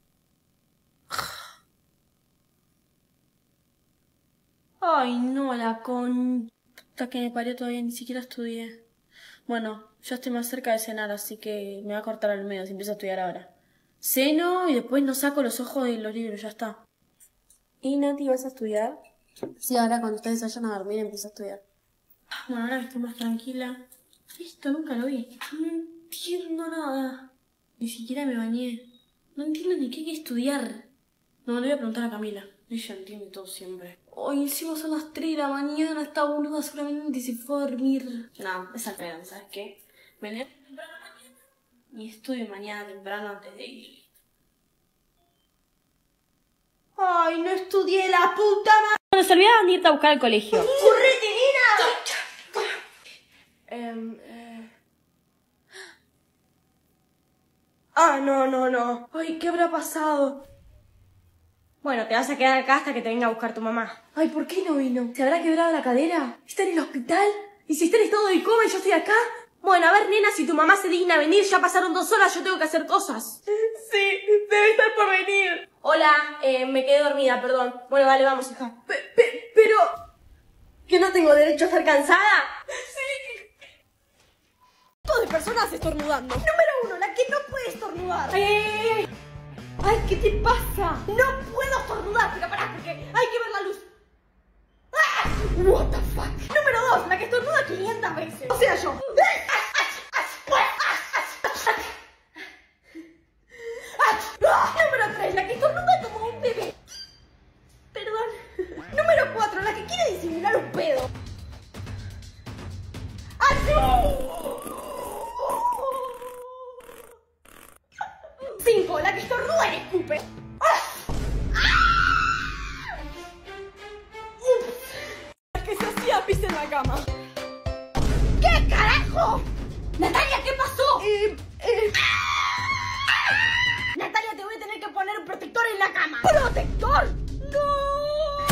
Ay, no, la con... Puta que me parió, todavía ni siquiera estudié. Bueno, ya estoy más cerca de cenar, así que me va a cortar al medio si empiezo a estudiar ahora. Ceno y después no saco los ojos de los libros, ya está. ¿Y Nati, vas a estudiar? Sí, ahora cuando ustedes vayan a dormir empiezo a estudiar. Bueno, ahora que estoy más tranquila... Esto nunca lo vi. No entiendo nada. Ni siquiera me bañé. No entiendo ni qué hay que estudiar. No, le voy a preguntar a Camila. Ella entiende todo siempre. Hoy encima son las tres de la mañana. Esta boluda seguramente se fue a dormir. No, es al pedo, ¿sabes qué? Me levanto temprano mañana y estudio mañana temprano antes de ir. Ay, no estudié la puta madre. Bueno, se olvidaban de irte a buscar al colegio. ¡Correte, nena! Eh, eh. Ah, no, no, no. Ay, ¿qué habrá pasado? Bueno, te vas a quedar acá hasta que te venga a buscar tu mamá. Ay, ¿por qué no vino? ¿Se habrá quebrado la cadera? ¿Está en el hospital? ¿Y si está en estado de coma y yo estoy acá? Bueno, a ver, nena, si tu mamá se digna venir, ya pasaron dos horas, yo tengo que hacer cosas. Sí, debe estar por venir. Hola, eh, me quedé dormida, perdón. Bueno, dale, vamos, hija. Pe pe pero... ¿que no tengo derecho a estar cansada? Sí. De personas estornudando. Número uno, la que no puede estornudar. Ay, ay, ay, ay. Ay, ¿qué te pasa? No puedo estornudar, pero pará, porque hay que ver la luz. ¡Ah! What the fuck. Número dos, la que estornuda quinientas veces. O sea, yo. Número tres, la que estornuda como un bebé. Perdón. Número cuatro, la que quiere disimular un pedo. Cinco, la que estornuda y escupe. La que se hacía pis en la cama. ¿Qué carajo? Natalia, ¿qué pasó? Eh, eh. Natalia, te voy a tener que poner un protector en la cama. ¿Protector? ¡No!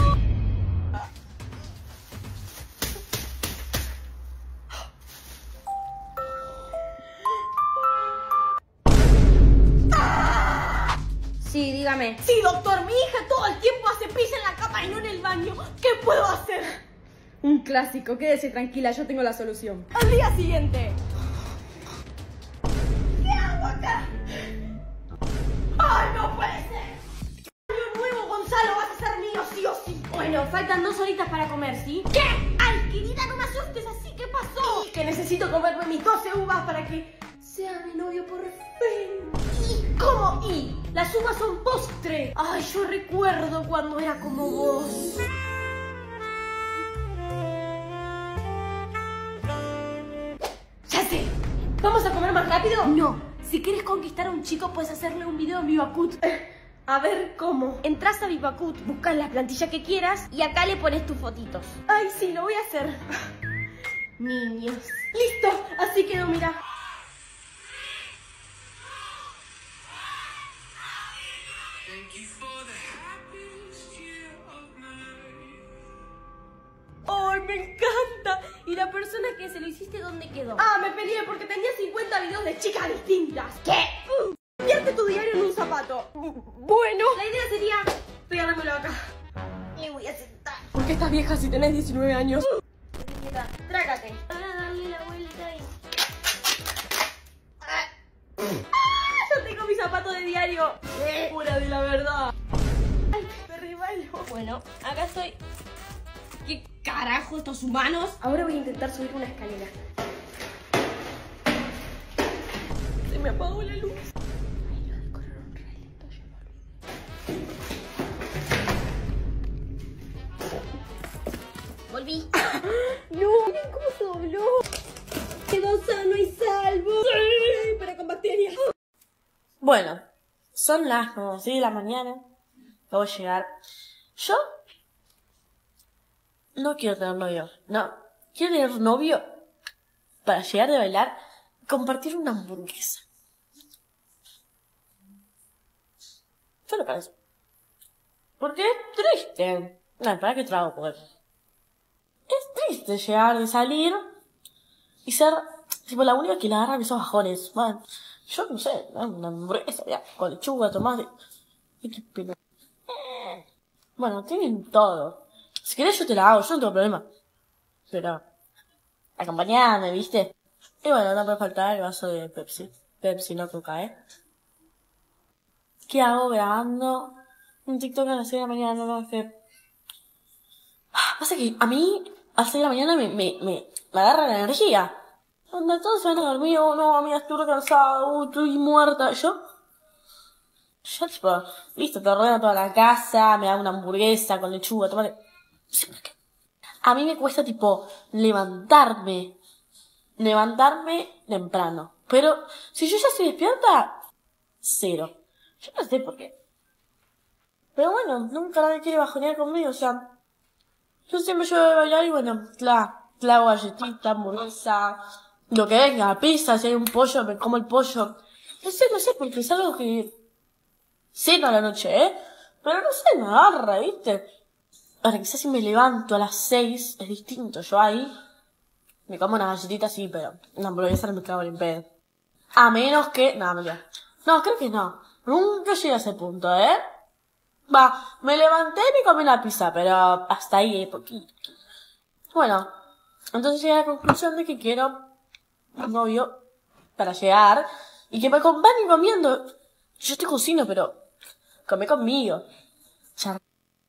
Sí, dígame. Sí, doctor, mi hija todo el tiempo hace pis en la cama y no en el baño. ¿Qué puedo hacer? Un clásico, quédese tranquila, yo tengo la solución. Al día siguiente. ¿Qué hago acá? ¡Ay, no puede ser! Año nuevo, Gonzalo, vas a ser mío sí o sí. Bueno, faltan dos horitas para comer, ¿sí? ¿Qué? Ay, querida, no me asustes así, ¿qué pasó? Que necesito comerme mis doce uvas para que sea mi novio por fin. ¿Y cómo? ¿Y? Las uvas son postre. Ay, yo recuerdo cuando era como vos. Ya sé. ¿Vamos a comer más rápido? No. Si quieres conquistar a un chico, puedes hacerle un video en Vivacut. A ver, ¿cómo? Entras a Vivacut, buscas la plantilla que quieras y acá le pones tus fotitos. Ay, sí, lo voy a hacer. Niños. Listo, así quedó, mira. ¡Ay, me encanta! ¿Y la persona que se lo hiciste dónde quedó? Ah, me peleé porque tenía cincuenta videos de chicas distintas. ¿Qué? Vierte tu diario en un zapato. Bueno. La idea sería pegármelo acá. Le voy a sentar. ¿Por qué estás vieja si tenés diecinueve años? Trágate. Ahora darle la vuelta ahí. ¡Ah! Yo tengo mi zapato de diario. Pura de la verdad. Ay, me resbalo. Bueno, acá estoy. ¿Qué carajo estos humanos? Ahora voy a intentar subir una escalera. Se me apagó la luz. Ay, lo decoraron re lindo, yo lo olvidé. Volví. No, miren cómo se dobló. Quedó sano y salvo. Sí, pero con bacterias. Bueno, son las como seis de la mañana. Acabo de llegar. Yo no quiero tener novio. No. Quiero tener novio para llegar de bailar y compartir una hamburguesa. Solo para eso. Porque es triste. No, para qué trago, pues. Es triste llegar de salir y ser tipo la única que le agarran esos bajones. Man, yo no sé, una hamburguesa ya, con lechuga, tomate. Y qué pena. Bueno, tienen todo. Si querés yo te la hago, yo no tengo problema. Pero acompañame, ¿viste? Y bueno, no puede faltar el vaso de Pepsi. Pepsi, no Coca, ¿eh? ¿Qué hago grabando un TikTok a las seis de la mañana? No, no, es que... Pasa que a mí, a las seis de la mañana me, me, me, me agarra la energía. Donde todos se van a dormir, oh no, amiga, estoy cansada, uh, estoy muerta. Yo... Yo, tipo, listo, te ordeno toda la casa, me da una hamburguesa con lechuga, tomate... A mí me cuesta, tipo, levantarme. Levantarme temprano. Pero, si yo ya estoy despierta, cero. Yo no sé por qué. Pero bueno, nunca nadie quiere bajonear conmigo, o sea... Yo siempre llevo a bailar y bueno, claro, clavo galletita, hamburguesa, lo que venga, pizza, si hay un pollo, me como el pollo. No sé, no sé, porque es algo que... ceno a la noche, ¿eh? Pero no sé, me agarra, ¿viste? Ahora, quizás si me levanto a las seis, es distinto. Yo ahí me como una galletita así, pero una hamburguesa no me cago ni en pedo. A menos que... No, me quedo. No, creo que no. Nunca llegué a ese punto, ¿eh? Va, me levanté y me comí una pizza, pero hasta ahí, eh, poquito. Bueno, entonces llegué a la conclusión de que quiero un novio para llegar y que me acompañe comiendo. Yo te cocino, pero come conmigo. Ya.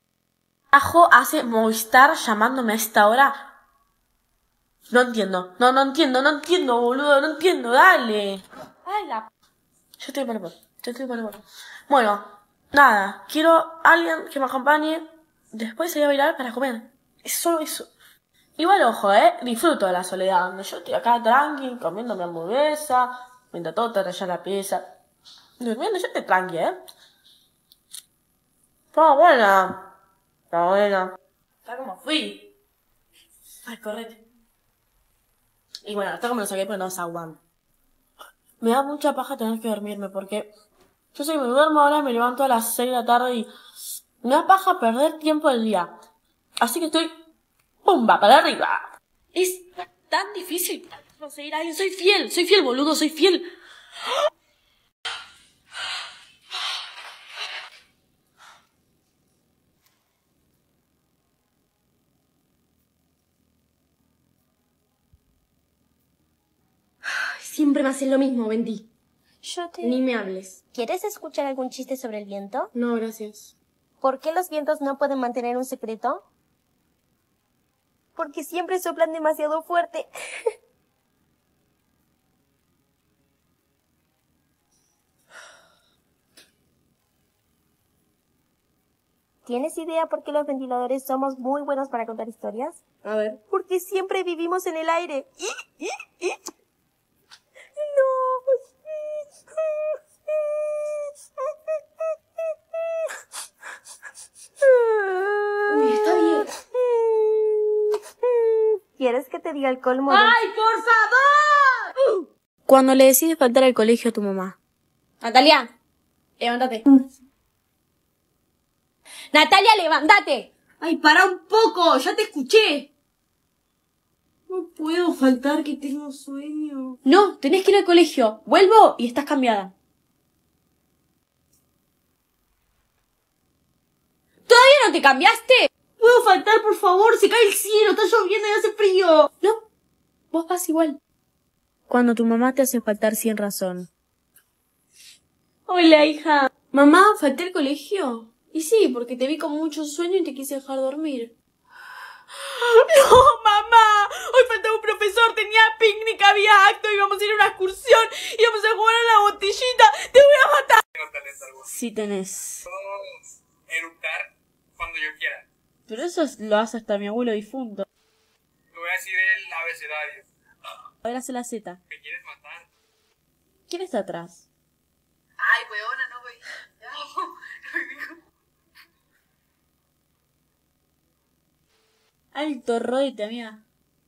Ajo hace Movistar llamándome a esta hora. No entiendo, no, no entiendo, no entiendo, boludo, no entiendo, dale. Ay, la... Yo estoy mal, yo estoy mal. Bueno, nada, quiero a alguien que me acompañe después salir a bailar para comer. Es solo eso. Igual, ojo, eh, disfruto de la soledad. Yo estoy acá tranqui, comiendo mi hamburguesa, mientras todo te raya la pieza. Durmiendo, yo estoy tranqui, eh. Está buena. Está buena. Está como fui. Ay, correte. Y bueno, está como lo saqué, pero no se aguanta. Me da mucha paja tener que dormirme porque Yo sé que me duermo ahora, me levanto a las seis de la tarde y me da paja perder tiempo del día. Así que estoy ¡pumba! Para arriba. Es tan difícil conseguir a alguien. Soy fiel, soy fiel, boludo, soy fiel. Siempre me haces lo mismo, Bendy. Yo te... Ni me hables. ¿Quieres escuchar algún chiste sobre el viento? No, gracias. ¿Por qué los vientos no pueden mantener un secreto? Porque siempre soplan demasiado fuerte. ¿Tienes idea por qué los ventiladores somos muy buenos para contar historias? A ver. Porque siempre vivimos en el aire. Uy, está bien. ¿Quieres que te diga el colmo? ¡Ay, por favor! Cuando le decides faltar al colegio a tu mamá. Natalia, levántate. Natalia, levántate. Ay, para un poco, ya te escuché. No puedo faltar, que tengo sueño. No, tenés que ir al colegio. Vuelvo y estás cambiada. ¿Todavía no te cambiaste? ¿Puedo faltar, por favor? Se cae el cielo, está lloviendo y hace frío. No, vos vas igual. Cuando tu mamá te hace faltar sin razón. Hola, hija. Mamá, ¿falté al colegio? Y sí, porque te vi con mucho sueño y te quise dejar dormir. ¡No, mamá! Hoy faltaba un profesor, tenía picnic, había acto, íbamos a ir a una excursión, íbamos a jugar a la botellita. ¡Te voy a matar! Sí tenés. Podemos eructar cuando yo quiera. Pero eso lo hace hasta mi abuelo difunto. Te voy a decir el abecedario. A ver, hace la Z. ¿Me quieres matar? ¿Quién está atrás? Ay, weona, no, güey. Alto rodete, amiga.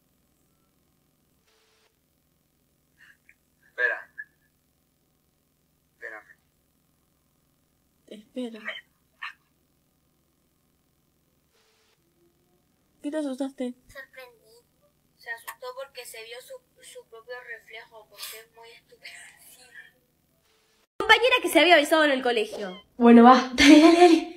Espera. Espérame. Te espero. ¿Qué te asustaste? Sorprendí. Se asustó porque se vio su, su propio reflejo, porque es muy estúpido. Compañera que se había besado en el colegio. Bueno, va. Dale, dale, dale.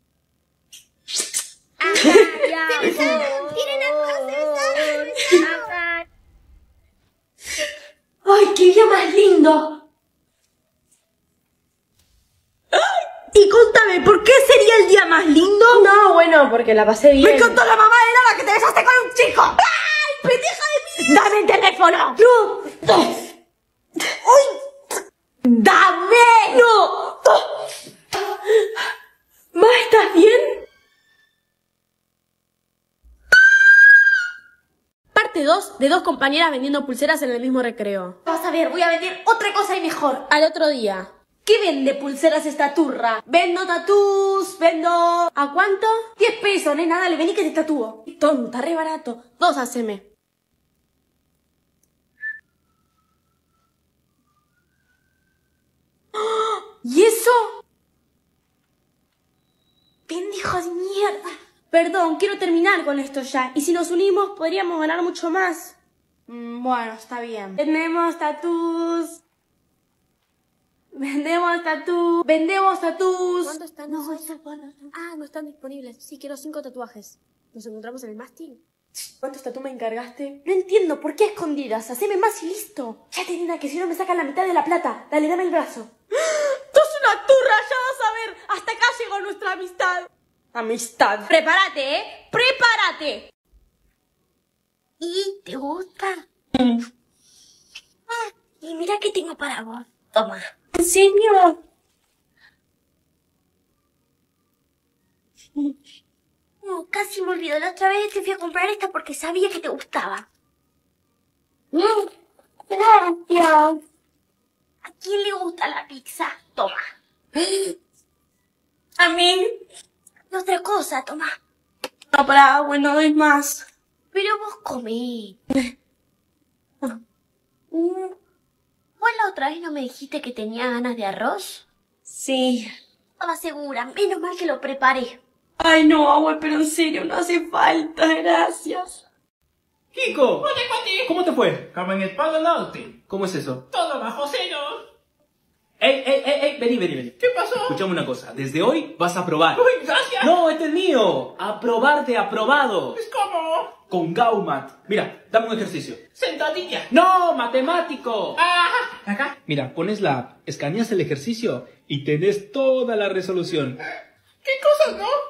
¡Ay, qué día más lindo! Y contame, ¿por qué sería el día más lindo? No, bueno, porque la pasé bien. ¡Me contó la mamá de Nala que te besaste con un chico! ¡Ay, pendeja de mí! ¡Dame el teléfono! ¡No! ¡Uy! ¡Dame! ¡No! ¿Ma, estás bien? Parte dos de dos compañeras vendiendo pulseras en el mismo recreo. Vas a ver, voy a vender otra cosa y mejor. Al otro día. ¿Qué vende pulseras esta turra? Vendo tatús, vendo... ¿A cuánto? diez pesos, nena, dale, vení que te tatúo. Tonta, re barato. Dos haceme. ¿Y eso? Pendejo de mierda. Perdón, quiero terminar con esto ya. Y si nos unimos, podríamos ganar mucho más. Mm, bueno, está bien. Vendemos tatús. Vendemos tatús. Vendemos tatús. ¿Cuánto están? No, No, está bueno. Ah, no están disponibles. Sí, quiero cinco tatuajes. ¿Nos encontramos en el mástil? ¿Cuántos tatús me encargaste? No entiendo, ¿por qué escondidas? Haceme más y listo. Ya te nena, que si no me sacan la mitad de la plata. Dale, dame el brazo. ¡Sos una turra! Ya vas a ver. Hasta acá llegó nuestra amistad. Amistad. Prepárate, ¿eh? Prepárate. ¿Y te gusta? Ah, y mira qué tengo para vos. Toma. ¿En serio? No, casi me olvidó. La otra vez te fui a comprar esta porque sabía que te gustaba. Mm, gracias. ¿A quién le gusta la pizza? Toma. ¿A mí? Y otra cosa, toma. No, para, bueno, doy más. Pero vos comí. ¿Vos la otra vez no me dijiste que tenía ganas de arroz? Sí. Estaba segura, menos mal que lo preparé. Ay, no, abuelo, pero en serio, no hace falta, gracias. Kiko, ¿cómo te fue? Carmen el Palo Norte. ¿Cómo es eso? Todo bajo cero. Ey, ey, ey, ey, vení, vení, vení. ¿Qué pasó? Escuchame una cosa, desde hoy vas a probar. Uy, gracias. No, este es mío. Aprobarte, aprobado. ¿Es cómo? Con Gaumat. Mira, dame un ejercicio. Sentadilla. No, matemático. Ah. Acá. Mira, pones la app, escaneas el ejercicio y tenés toda la resolución. ¿Qué cosas, no?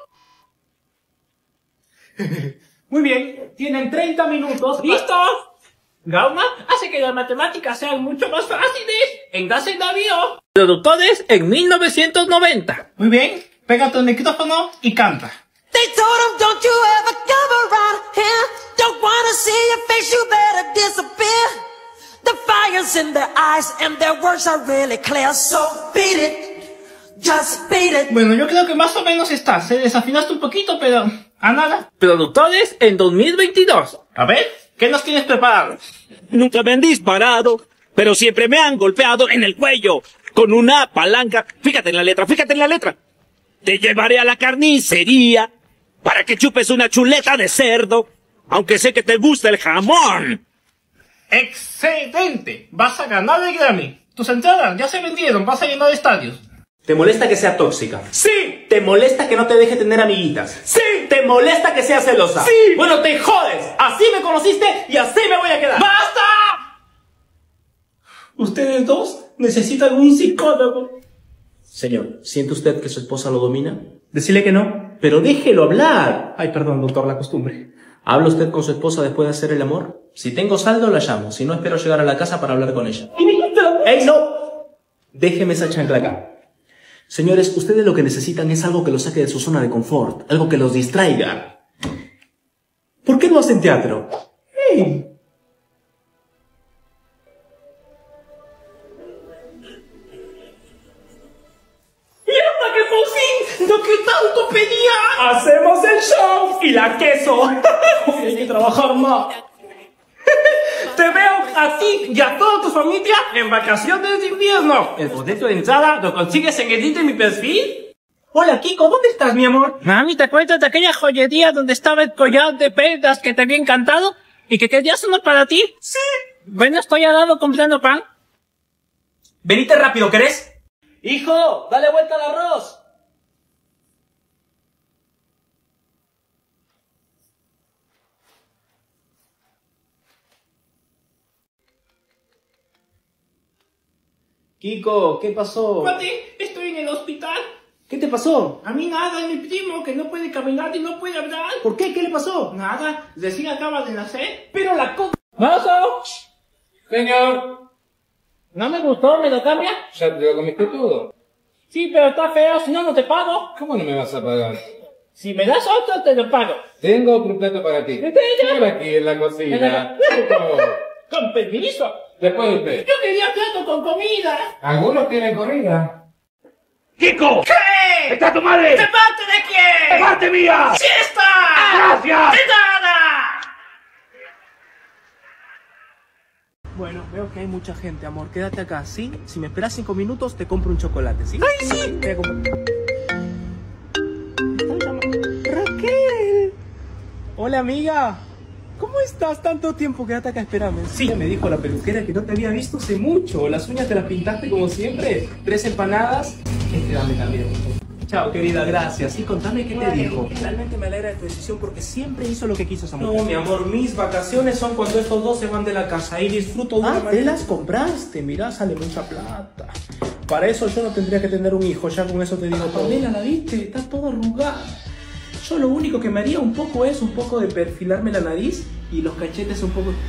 Muy bien, tienen treinta minutos. ¡Listo! Gauma hace que las matemáticas sean mucho más fáciles. En Gas Navío. Productores en mil novecientos noventa. Muy bien, pega tu micrófono y canta. They told him, don't you ever come around here. Don't wanna see your face, you better disappear. The fire's in their eyes and their words are really clear. So beat it, just beat it. Bueno, yo creo que más o menos está. Se desafinaste un poquito, pero a nada. Productores en dos mil veintidós. A ver, ¿qué nos tienes preparado? Nunca me han disparado, pero siempre me han golpeado en el cuello con una palanca. Fíjate en la letra, fíjate en la letra. Te llevaré a la carnicería para que chupes una chuleta de cerdo, aunque sé que te gusta el jamón. ¡Excelente! Vas a ganar el Grammy. Tus entradas ya se vendieron, vas a llenar estadios. ¿Te molesta que sea tóxica? ¡Sí! ¿Te molesta que no te deje tener amiguitas? ¡Sí! ¿Te molesta que sea celosa? ¡Sí! Bueno, te jodes. Así me conociste y así me voy a quedar. ¡Basta! Ustedes dos necesitan un psicólogo. Señor, ¿siente usted que su esposa lo domina? Decile que no, pero déjelo hablar. Ay, perdón, doctor, la costumbre. ¿Habla usted con su esposa después de hacer el amor? Si tengo saldo, la llamo. Si no, espero llegar a la casa para hablar con ella. ¡Ey, no! Déjeme esa chancla acá. Señores, ustedes lo que necesitan es algo que los saque de su zona de confort, algo que los distraiga. ¿Por qué no hacen teatro? ¡Hey! ¡Mierda, que por fin! ¡Lo que tanto pedía! ¡Hacemos el show! ¡Y la queso! Hay que trabajar más. Te veo a ti y a toda tu familia en vacaciones de invierno. El boleto de entrada lo consigues en el link de mi perfil. Hola, Kiko, ¿dónde estás, mi amor? Mami, ¿te acuerdas de aquella joyería donde estaba el collar de perlas que te había encantado y que querías uno para ti? Sí. Bueno, estoy al lado comprando pan. Venite rápido, ¿querés? Hijo, dale vuelta al arroz. Kiko, ¿qué pasó? Pati, estoy en el hospital. ¿Qué te pasó? A mí nada, es mi primo que no puede caminar y no puede hablar. ¿Por qué? ¿Qué le pasó? Nada, recién acaba de nacer. Pero la co... ¡Mozo! Señor. ¿No me gustó? ¿Me lo cambia? Ya te lo comiste todo. Sí, pero está feo, si no, no te pago. ¿Cómo no me vas a pagar? Si me das otro, te lo pago. Tengo otro plato para ti. ¿Este ya? Por aquí en la cocina. Con permiso. Después de usted. Yo quería plato con comida. Algunos tienen comida. ¡Kiko! ¿Qué? ¡Está tu madre! ¿De parte de quién? ¡De parte mía! ¡Sí está! ¡Gracias! ¡De nada! Bueno, veo que hay mucha gente, amor. Quédate acá, ¿sí? Si me esperas cinco minutos, te compro un chocolate, ¿sí? ¡Ay, sí! Te compro... ¡Raquel! Hola, amiga. ¿Cómo estás? Tanto tiempo, quédate acá, espérame. Sí, me dijo la peluquera que no te había visto hace mucho. Las uñas te las pintaste como siempre. Tres empanadas. Este dame también. Chao, querida, gracias. Sí, contame qué te dijo. Realmente me alegra de tu decisión porque siempre hizo lo que quiso esa mujer. No, mi amor, mis vacaciones son cuando estos dos se van de la casa y disfruto de una manera. Ah, te las compraste, mirá, sale mucha plata. Para eso yo no tendría que tener un hijo, ya con eso te digo todo. Pamela, ¿la viste? Está toda arrugada. Yo lo único que me haría un poco es un poco de perfilarme la nariz y los cachetes un poco...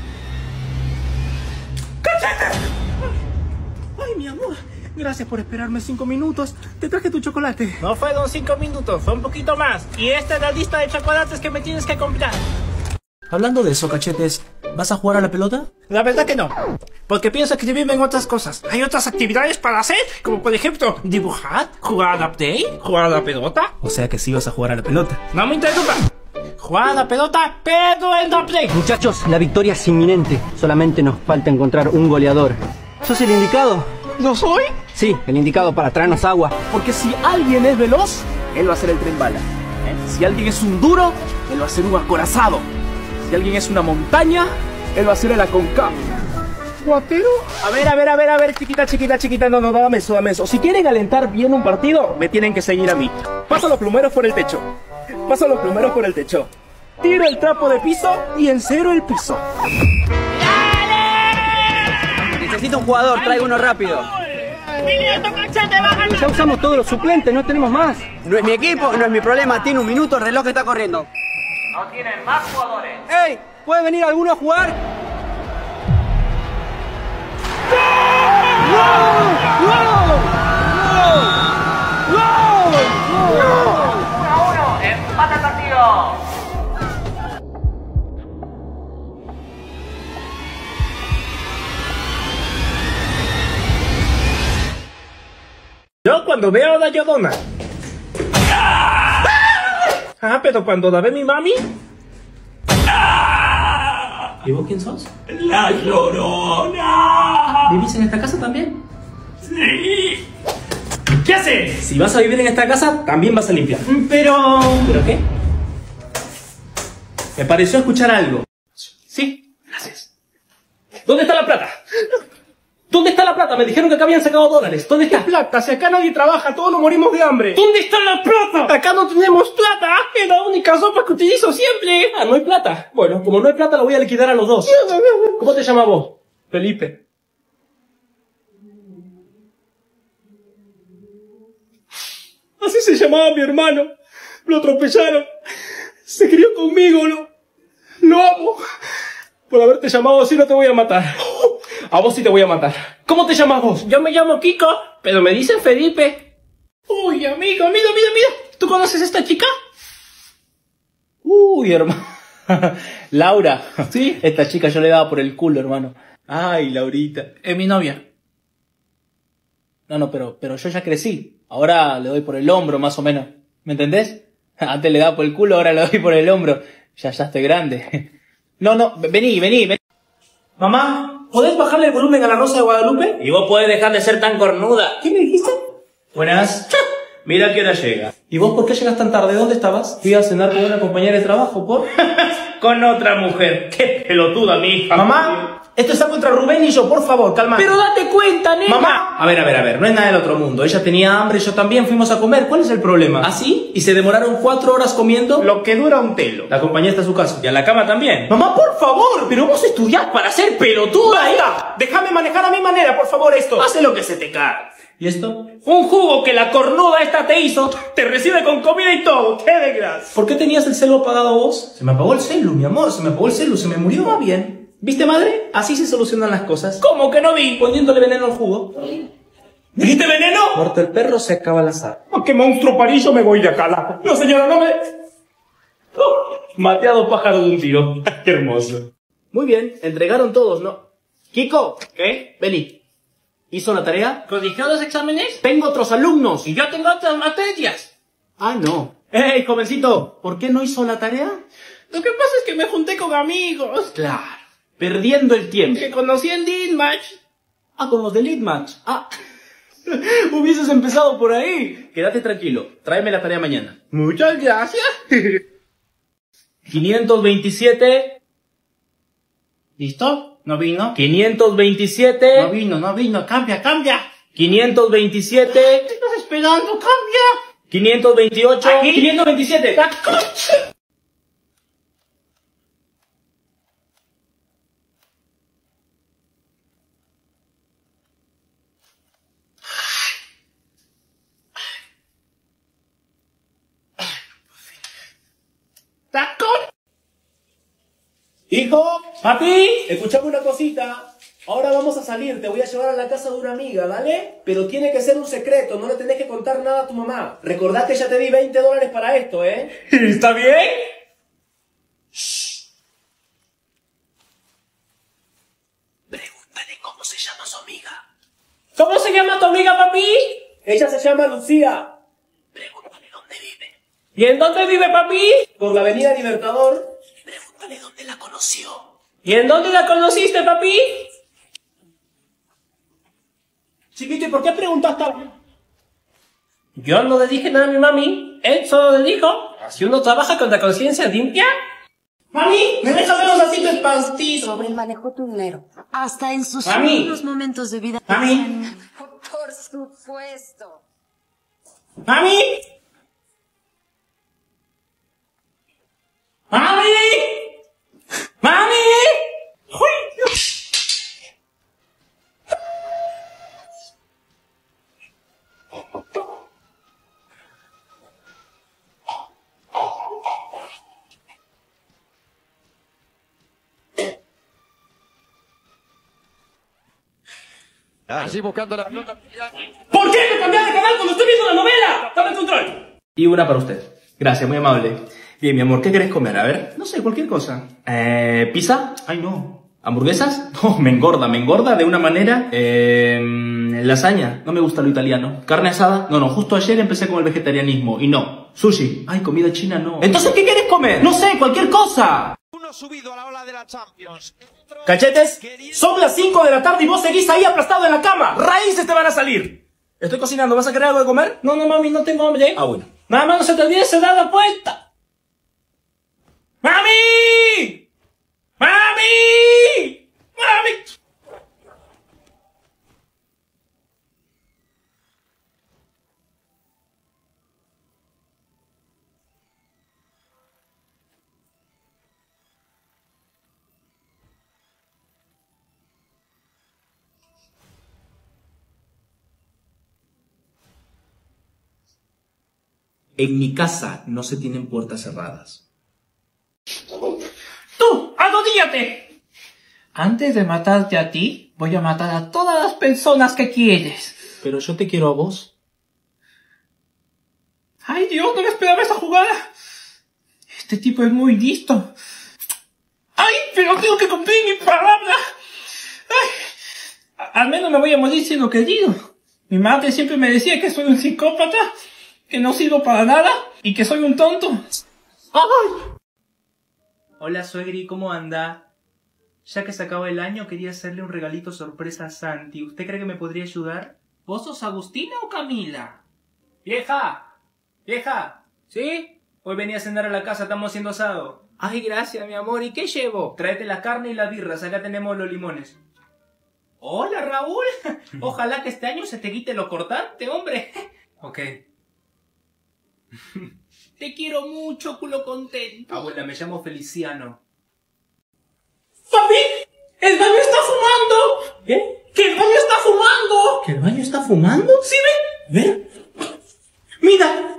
¡Cachetes! Ay, mi amor, gracias por esperarme cinco minutos. Te traje tu chocolate. No fueron cinco minutos, fue un poquito más. Y esta es la lista de chocolates que me tienes que comprar. Hablando de eso, cachetes, ¿vas a jugar a la pelota? La verdad que no, porque pienso escribirme en otras cosas. Hay otras actividades para hacer, como por ejemplo, dibujar, jugar a la play, jugar a la pelota. O sea que sí vas a jugar a la pelota. No me interrumpa. Jugar a la pelota, pero en la play. Muchachos, la victoria es inminente. Solamente nos falta encontrar un goleador. ¿Sos el indicado? ¿No soy? Sí, el indicado para traernos agua. Porque si alguien es veloz, él va a ser el tren bala. ¿eh? Si alguien es un duro, él va a ser un acorazado. Si alguien es una montaña, él va a ser el Aconcagua. ¿Guatero? A ver, a ver, a ver, a ver, chiquita, chiquita, chiquita, no, no, dame eso, dame eso. Si quieren alentar bien un partido, me tienen que seguir a mí. Paso los plumeros por el techo. Paso los plumeros por el techo. Tiro el trapo de piso y encero el piso. Necesito un jugador, traigo uno rápido. Ya usamos todos los suplentes, no tenemos más. No es mi equipo, no es mi problema, tiene un minuto, el reloj está corriendo. No tienen más jugadores. ¡Ey! ¿Puede venir alguno a jugar? uno a uno, empata el partido. Yo cuando veo a Dayodona. Ah, pero cuando la ve mi mami. ¿Y vos quién sos? La Llorona. ¿Vivís en esta casa también? Sí. ¿Qué haces? Si vas a vivir en esta casa, también vas a limpiar. Pero... ¿Pero qué? Me pareció escuchar algo. Sí, gracias. ¿Dónde está la plata? ¿Dónde está la plata? Me dijeron que acá habían sacado dólares. ¿Dónde está? ¿Qué plata? Si acá nadie trabaja, todos nos morimos de hambre. ¿Dónde está la plata? Acá no tenemos plata. Es la única sopa que utilizo siempre. Ah, no hay plata. Bueno, como no hay plata, la voy a liquidar a los dos. ¿Cómo te llamas vos? Felipe. Así se llamaba mi hermano. Lo atropellaron. Se crió conmigo. Lo, lo amo. Por haberte llamado así no te voy a matar. A vos sí te voy a matar. ¿Cómo te llamas vos? Yo me llamo Kiko, pero me dicen Felipe. Uy, amigo, mira, mira, mira. ¿Tú conoces a esta chica? Uy, hermano. Laura. Sí. Esta chica yo le daba por el culo, hermano. Ay, Laurita. Es mi novia. No, no, pero, pero yo ya crecí. Ahora le doy por el hombro, más o menos. ¿Me entendés? Antes le daba por el culo, ahora le doy por el hombro. Ya, ya estoy grande. No, no, vení, vení, vení. Mamá, ¿podés bajarle el volumen a la Rosa de Guadalupe? Y vos podés dejar de ser tan cornuda. ¿Qué me dijiste? Buenas. Mira que hora llega. ¿Y vos por qué llegas tan tarde? ¿Dónde estabas? Fui a cenar con una compañera de trabajo, ¿por? Con otra mujer. Qué pelotuda, mi hija. Mamá, esto está contra Rubén y yo, por favor, calma. Pero date cuenta, nena. Mamá. A ver, a ver, a ver, no es nada del otro mundo. Ella tenía hambre, yo también, fuimos a comer. ¿Cuál es el problema? ¿Así? ¿Y se demoraron cuatro horas comiendo? Lo que dura un telo. La compañía está a su casa. Y a la cama también. Mamá, por favor, pero vos estudiás para ser pelotuda. Basta. Déjame manejar a mi manera, por favor, esto. Hace lo que se te cae. ¿Y esto? Un jugo que la cornuda esta te hizo. Te recibe con comida y todo. ¡Qué desgracia! ¿Por qué tenías el celu apagado vos? Se me apagó el celu, mi amor. Se me apagó el celu. Se me murió. Va bien. ¿Viste, madre? Así se solucionan las cosas. ¿Cómo que no vi? Poniéndole veneno al jugo. ¿Dijiste veneno? Muerto el perro, se acaba el azar. Oh, ¡qué monstruo parillo! Me voy de acá. La... No, señora, no me... Oh, maté a dos pájaros de un tiro. ¡Qué hermoso! Muy bien. Entregaron todos, ¿no? Kiko. ¿Qué? Vení. ¿Hizo la tarea? ¿Corrigió los exámenes? Tengo otros alumnos. Y yo tengo otras materias. Ah, no. ¡Ey, jovencito! ¿Por qué no hizo la tarea? Lo que pasa es que me junté con amigos. Claro. Perdiendo el tiempo. Que conocí en Leadmatch. Ah, con los de Leadmatch. Ah. Hubieses empezado por ahí. Quédate tranquilo. Tráeme la tarea mañana. Muchas gracias. quinientos veintisiete. ¿Listo? ¿No vino? quinientos veintisiete. No vino, no vino. Cambia, cambia. quinientos veintisiete. ¿Qué estás esperando? Cambia. quinientos veintiocho. Aquí. quinientos veintisiete. ¡Tacón! Hijo, papi, escuchame una cosita. Ahora vamos a salir, te voy a llevar a la casa de una amiga, ¿vale? Pero tiene que ser un secreto, no le tenés que contar nada a tu mamá. Recordad que ya te di veinte dólares para esto, ¿eh? ¿Está bien? Shh. Pregúntale cómo se llama su amiga. ¿Cómo se llama tu amiga, papi? Ella se llama Lucía. Pregúntale dónde vive. ¿Y en dónde vive, papi? Por la avenida Libertador. Pregúntale dónde la conoció. ¿Y en dónde la conociste, papi? Chiquito, ¿y por qué preguntaste? Yo no le dije nada a mi mami. Él solo le dijo, si uno trabaja con la conciencia limpia... Mami, ¿me dejas ver los asientos espastizos? Sobre el manejo tu dinero. Hasta en sus Mami. últimos momentos de vida. Mami. Por supuesto. ¡Mami! ¡Mami! ¡Mami! ¡Uy, Dios! Así buscando la nota. ¿Por qué me cambias de canal cuando estoy viendo la novela? ¡Dame el control! Y una para usted. Gracias, muy amable. Bien, mi amor, ¿qué querés comer? A ver. No sé, cualquier cosa. Eh, ¿Pizza? Ay, no. ¿Hamburguesas? No, me engorda, me engorda de una manera. Eh, lasaña. No me gusta lo italiano. ¿Carne asada? No, no, justo ayer empecé con el vegetarianismo. Y no. Sushi. Ay, comida china no. Entonces, ¿qué querés comer? No sé, cualquier cosa. Uno subido a la ola de la Champions. ¿Cachetes? Son las cinco de la tarde y vos seguís ahí aplastado en la cama. Raíces te van a salir. Estoy cocinando, ¿vas a querer algo de comer? No, no, mami, no tengo hambre. Ah, bueno. Nada más no se te olvide cerrar la puerta. ¡Mami! ¡Mami! ¡Mami! En mi casa no se tienen puertas cerradas. ¡Tú! ¡Arrodíllate! Antes de matarte a ti, voy a matar a todas las personas que quieres. Pero yo te quiero a vos. ¡Ay, Dios! No me esperaba esa jugada. Este tipo es muy listo. ¡Ay! Pero tengo que cumplir mi palabra. ¡Ay! Al menos me voy a morir siendo querido. Mi madre siempre me decía que soy un psicópata, que no sirvo para nada y que soy un tonto. ¡Ay! Hola, suegri, ¿cómo anda? Ya que se acaba el año, quería hacerle un regalito sorpresa a Santi. ¿Usted cree que me podría ayudar? ¿Vos sos Agustina o Camila? ¡Vieja! ¡Vieja! ¿Sí? Hoy venía a cenar a la casa, estamos haciendo asado. Ay, gracias, mi amor. ¿Y qué llevo? Tráete la carne y las birras, acá tenemos los limones. Hola, Raúl. Ojalá que este año se te quite lo cortante, hombre. Ok. Te quiero mucho, culo contento. Abuela, me llamo Feliciano. ¡Papi! ¡El baño está fumando! ¿Qué? ¡Que el baño está fumando! ¿Que el baño está fumando? Sí, ve. Ve. Mira.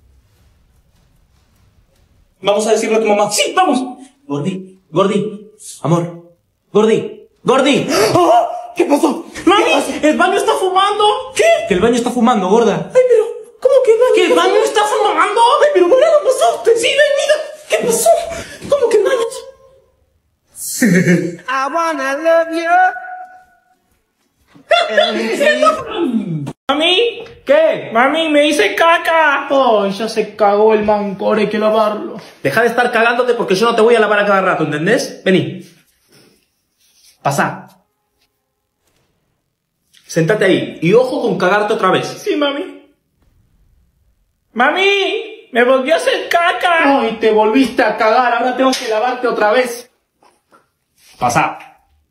Vamos a decirle a tu mamá. Sí, vamos. Gordi, Gordi, amor. Gordi, Gordi. ¡Oh! ¿Qué pasó? ¡Mami! ¡El baño está fumando! ¿Qué? Que el baño está fumando, gorda. Ay, pero... ¿Cómo que el baño? ¿Que el baño está fumando? Ay, pero ¿qué pasó? Sí, ven, mira. ¿Qué pasó? ¿Cómo que el baño? I wanna love you. ¿Mami? ¿Qué? Mami, me hice caca. Ay, ya se cagó el manco, ahora hay que lavarlo. Deja de estar cagándote porque yo no te voy a lavar a cada rato, ¿entendés? Vení. Pasá. Sentate ahí. Y ojo con cagarte otra vez. Sí, mami. ¡Mami! ¡Me volvió a hacer caca! ¡Ay, te volviste a cagar! Ahora tengo que lavarte otra vez. Pasá.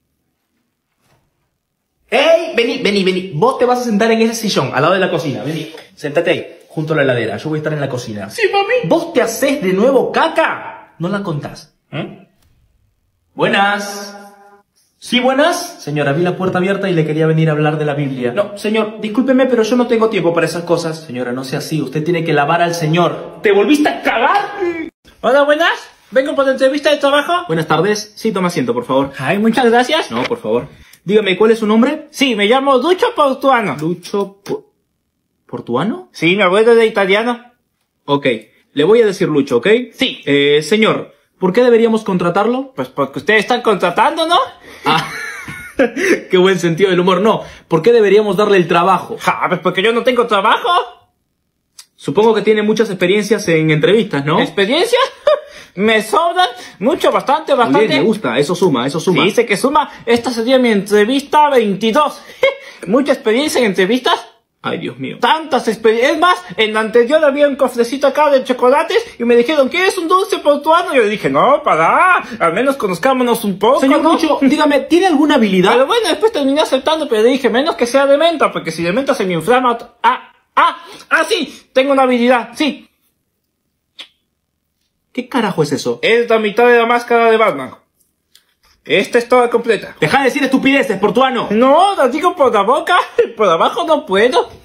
¡Ey! Vení, vení, vení. Vos te vas a sentar en ese sillón, al lado de la cocina. Vení. Sentate ahí, junto a la heladera. Yo voy a estar en la cocina. Sí, mami. ¿Vos te haces de nuevo caca? No la contás. ¿Eh? Buenas. ¿Sí, buenas? Señora, vi la puerta abierta y le quería venir a hablar de la Biblia. No, señor, discúlpeme, pero yo no tengo tiempo para esas cosas. Señora, no sea así. Usted tiene que lavar al señor. ¿Te volviste a cagar? Hola, buenas. ¿Vengo por la entrevista de trabajo? Buenas tardes. Sí, toma asiento, por favor. Ay, muchas gracias. No, por favor. Dígame, ¿cuál es su nombre? Sí, me llamo Lucho Portuano. ¿Lucho po Portuano? Sí, mi abuelo es de italiano. Ok, le voy a decir Lucho, ¿ok? Sí. Eh, señor, ¿por qué deberíamos contratarlo? Pues porque ustedes están contratando, ¿no? Ah, qué buen sentido del humor. No, ¿por qué deberíamos darle el trabajo? Ah, pues porque yo no tengo trabajo. Supongo que tiene muchas experiencias en entrevistas, ¿no? ¿Experiencias? Me sobran mucho, bastante, bastante. Muy bien, me gusta, eso suma, eso suma. Sí, dice que suma. Esta sería mi entrevista veintidós. mucha experiencia en entrevistas. Ay, Dios mío. Tantas experiencias. Es más, en la anterior había un cofrecito acá de chocolates y me dijeron, ¿quieres un dulce portuano? Y yo dije, no, para, al menos conozcámonos un poco, Señor ¿no? Lucho, dígame, ¿tiene alguna habilidad? Pero bueno, después terminé aceptando, pero le dije, menos que sea de menta, porque si de menta se me inflama... Ah, ah, ah, sí, tengo una habilidad, sí. ¿Qué carajo es eso? Es la mitad de la máscara de Batman. Esta es toda completa. Deja de decir estupideces, portuano. No, la digo por la boca, por abajo no puedo.